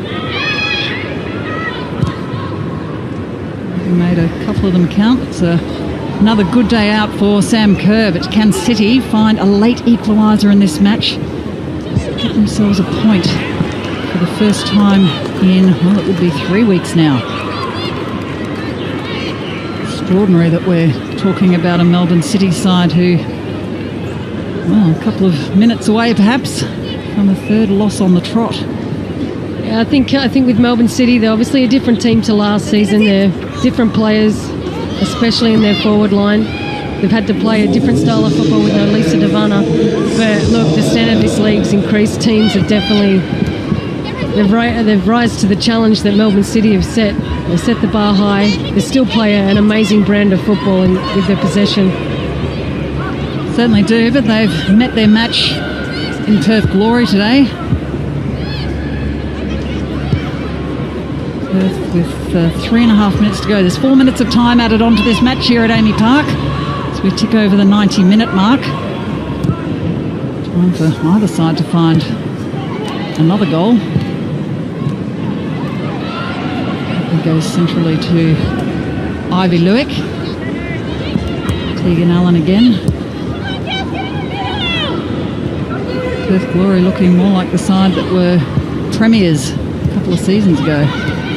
We made a couple of them count. It's a, another good day out for Sam Kerr, but can City find a late equaliser in this match? Get themselves a point for the first time in, well, it will be three weeks now. Extraordinary that we're talking about a Melbourne City side who, well, a couple of minutes away perhaps from a third loss on the trot. Yeah, I think I think with Melbourne City, they're obviously a different team to last season. They're different players, especially in their forward line. They've had to play a different style of football with no Lisa Devana. But look, the standard of this league's increased. Teams have definitely they've, ri- they've rise to the challenge that Melbourne City have set. They've set the bar high. They still play an amazing brand of football in, with their possession. Certainly do, but they've met their match in Perth Glory today. Perth with uh, three and a half minutes to go. There's four minutes of time added onto this match here at Amy Park. We tick over the ninety minute mark. Time for either side to find another goal. It goes centrally to Ivy Lewick. Tegan Allen again. Perth Glory looking more like the side that were premiers a couple of seasons ago.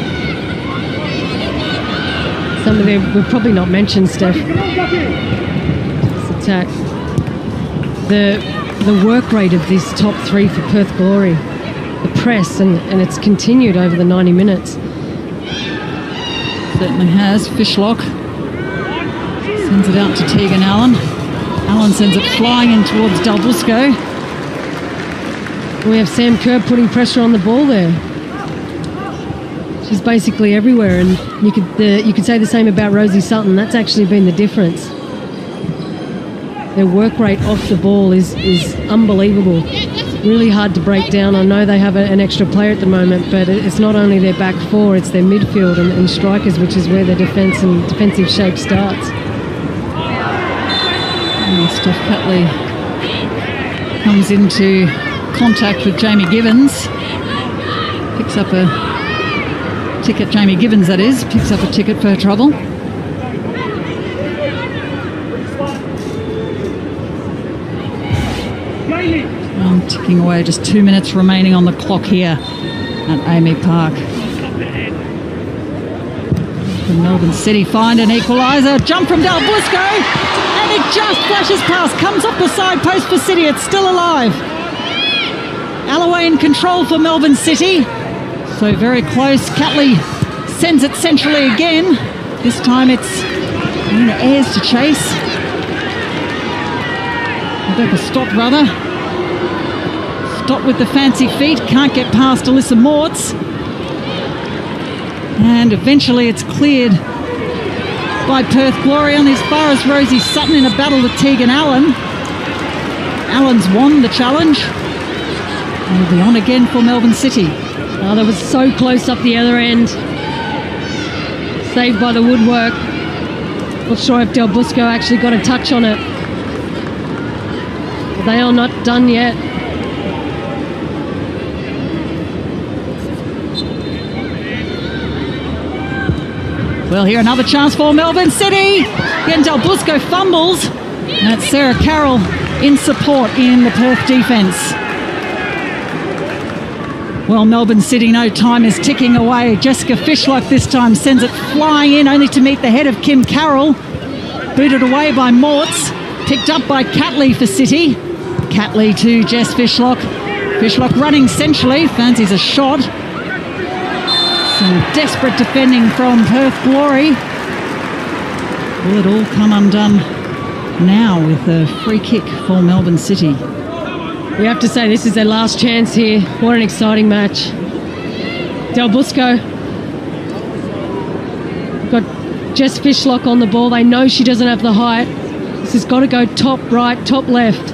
Some of them we've probably not mentioned, Steph. Attack. The the work rate of this top three for Perth Glory, the press, and, and it's continued over the ninety minutes. Certainly has. Fishlock sends it out to Tegan Allen. Allen sends it flying in towards Del Busco. We have Sam Kerr putting pressure on the ball there. She's basically everywhere, and you could the, you could say the same about Rosie Sutton. That's actually been the difference. Their work rate off the ball is, is unbelievable. Really hard to break down. I know they have a, an extra player at the moment, but it's not only their back four, it's their midfield and, and strikers, which is where their defence and defensive shape starts. And Steph Catley comes into contact with Jamie Gibbons. Picks up a ticket, Jamie Gibbons that is, picks up a ticket for her trouble. Um, ticking away, just two minutes remaining on the clock here at Amy Park. Can Melbourne City find an equaliser? Jump from Del Busco, and it just flashes past, comes off the side post for City. It's still alive. Alloway in control for Melbourne City. So very close. Catley sends it centrally again. This time it's Nina Ayres to chase. Rebecca Stott, rather. Stott with the fancy feet. Can't get past Alyssa Mortz. And eventually it's cleared by Perth Glory on as far as Rosie Sutton in a battle with Tegan Allen. Allen's won the challenge. It'll be on again for Melbourne City. Oh, that was so close up the other end. Saved by the woodwork. Not sure if Del Busco actually got a touch on it. But they are not done yet. Well, here another chance for Melbourne City. Again, Del Busco fumbles. And it's Sarah Carroll in support in the Perth defence. Well, Melbourne City, no time is ticking away. Jessica Fishlock this time sends it flying in, only to meet the head of Kim Carroll. Booted away by Mortz. Picked up by Catley for City. Catley to Jess Fishlock. Fishlock running centrally, fancies a shot. Some desperate defending from Perth Glory. Will it all come undone now with a free kick for Melbourne City? We have to say this is their last chance here. What an exciting match. Del Busco got Jess Fishlock on the ball. They know she doesn't have the height. This has got to go top right, top left.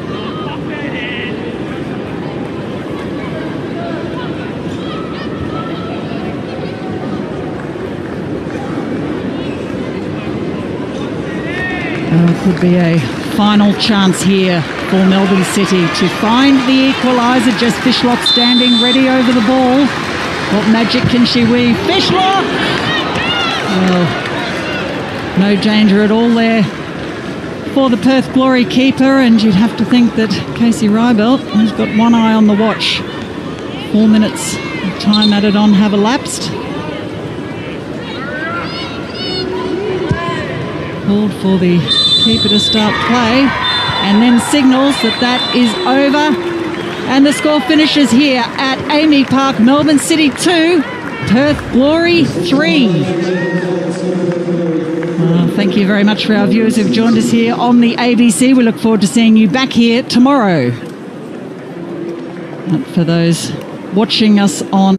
Oh, it could be a final chance here for Melbourne City to find the equaliser. Jess Fishlock standing ready over the ball. What magic can she weave? Fishlock! Well, no danger at all there for the Perth Glory keeper, and you'd have to think that Casey Rybelt has got one eye on the watch. Four minutes of time added on have elapsed. Called for the keeper to start play, and then signals that that is over, and the score finishes here at Amy Park. Melbourne City two, Perth Glory three. Well, thank you very much for our viewers who've joined us here on the A B C. We look forward to seeing you back here tomorrow. And for those watching us on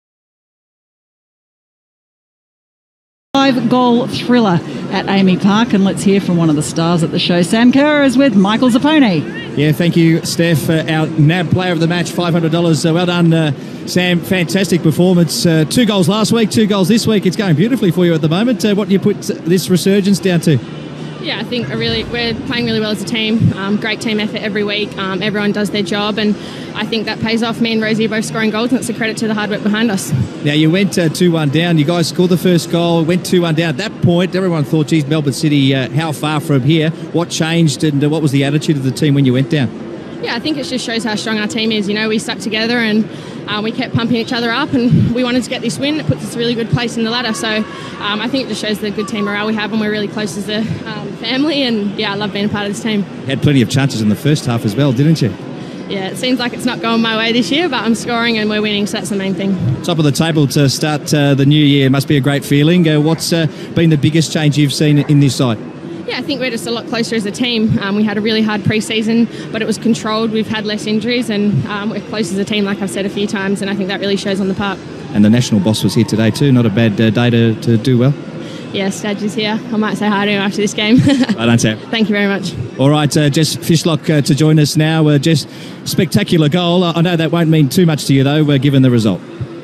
five-goal thriller at Amy Park, and let's hear from one of the stars at the show. Sam Kerr is with Michael Zappone. Yeah, thank you, Steph. Uh, our N A B player of the match, five hundred dollars. Uh, well done, uh, Sam. Fantastic performance. Uh, two goals last week, two goals this week. It's going beautifully for you at the moment. Uh, what do you put this resurgence down to? Yeah, I think a really we're playing really well as a team. Um, great team effort every week. Um, everyone does their job, and I think that pays off. Me and Rosie are both scoring goals, and it's a credit to the hard work behind us. Now, you went uh, two one down. You guys scored the first goal, went two one down. At that point, everyone thought, geez, Melbourne City, uh, how far from here? What changed, and uh, what was the attitude of the team when you went down? Yeah, I think it just shows how strong our team is. You know, we stuck together, and uh, we kept pumping each other up, and we wanted to get this win. It puts us a really good place in the ladder. So um, I think it just shows the good team morale we have, and we're really close as a um, family. And yeah, I love being a part of this team. You had plenty of chances in the first half as well, didn't you? Yeah, it seems like it's not going my way this year, but I'm scoring and we're winning, so that's the main thing. Top of the table to start uh, the new year must be a great feeling. Uh, what's uh, been the biggest change you've seen in this side? Yeah, I think we're just a lot closer as a team. Um, we had a really hard pre-season, but it was controlled. We've had less injuries, and um, we're close as a team, like I've said a few times, and I think that really shows on the park. And the national boss was here today too. Not a bad uh, day to, to do well. Yeah, Stadge is here. I might say hi to him after this game. I don't say. Thank you very much. All right, uh, Jess Fishlock uh, to join us now. Uh, Jess, spectacular goal. I know that won't mean too much to you though, uh, given the result.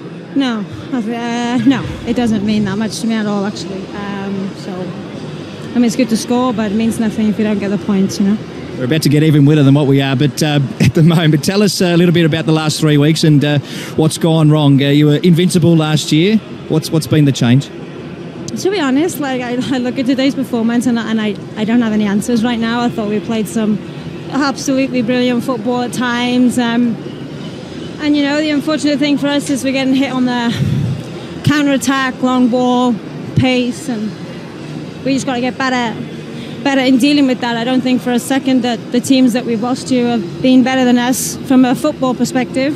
No, uh, no, it doesn't mean that much to me at all, actually. Um, so, I mean, it's good to score, but it means nothing if you don't get the points, you know. We're about to get even wetter than what we are, but uh, at the moment, tell us a little bit about the last three weeks and uh, what's gone wrong. Uh, you were invincible last year. What's what's been the change? To be honest, like I, I look at today's performance and, and I, I don't have any answers right now. I thought we played some absolutely brilliant football at times. Um, and, you know, the unfortunate thing for us is we're getting hit on the counter-attack, long ball, pace, and we just got to get better better in dealing with that. I don't think for a second that the teams that we've lost to have been better than us from a football perspective.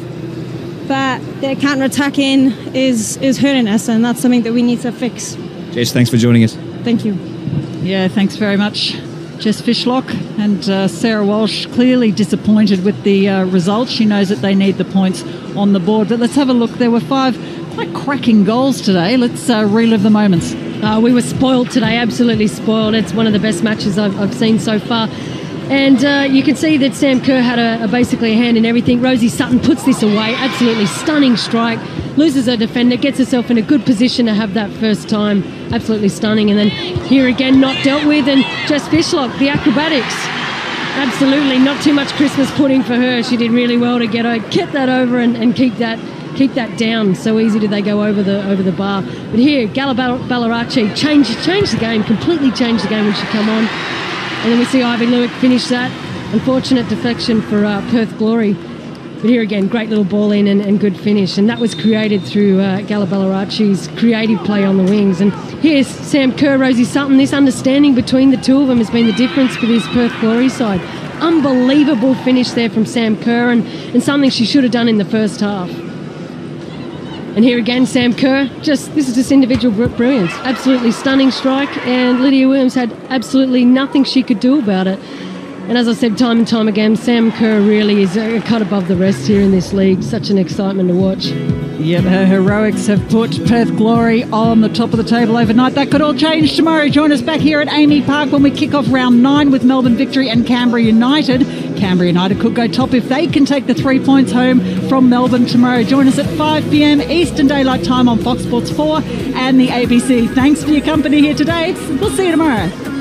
But their counter-attacking is, is hurting us, and that's something that we need to fix. Jess, thanks for joining us. Thank you. Yeah, thanks very much, Jess Fishlock. And uh, Sarah Walsh clearly disappointed with the uh, result. She knows that they need the points on the board. But let's have a look. There were five quite cracking goals today. Let's uh, relive the moments. Uh, we were spoiled today, absolutely spoiled. It's one of the best matches I've, I've seen so far. And uh, you can see that Sam Kerr had a, a basically a hand in everything. Rosie Sutton puts this away. Absolutely stunning strike. Loses her defender, gets herself in a good position to have that first time. Absolutely stunning. And then here again, not dealt with. And Jess Fishlock, the acrobatics. Absolutely not too much Christmas pudding for her. She did really well to get, get that over and, and keep that keep that down. So easy did they go over the over the bar. But here, Gala Ballarachi changed, changed the game, completely changed the game when she come on. And then we see Ivy Lewick finish that. Unfortunate deflection for uh, Perth Glory. But here again, great little ball in and, and good finish. And that was created through uh, Gala Ballarachi's creative play on the wings. And here's Sam Kerr, Rosie Sutton. This understanding between the two of them has been the difference for this Perth Glory side. Unbelievable finish there from Sam Kerr, and, and something she should have done in the first half. And here again, Sam Kerr, just this is just individual brilliance. Absolutely stunning strike, and Lydia Williams had absolutely nothing she could do about it. And as I said time and time again, Sam Kerr really is a cut above the rest here in this league. Such an excitement to watch. Yep, her heroics have put Perth Glory on the top of the table overnight. That could all change tomorrow. Join us back here at Amy Park when we kick off round nine with Melbourne Victory and Canberra United. Canberra United could go top if they can take the three points home from Melbourne tomorrow. Join us at five p.m. Eastern Daylight Time on Fox Sports four and the A B C. Thanks for your company here today. We'll see you tomorrow.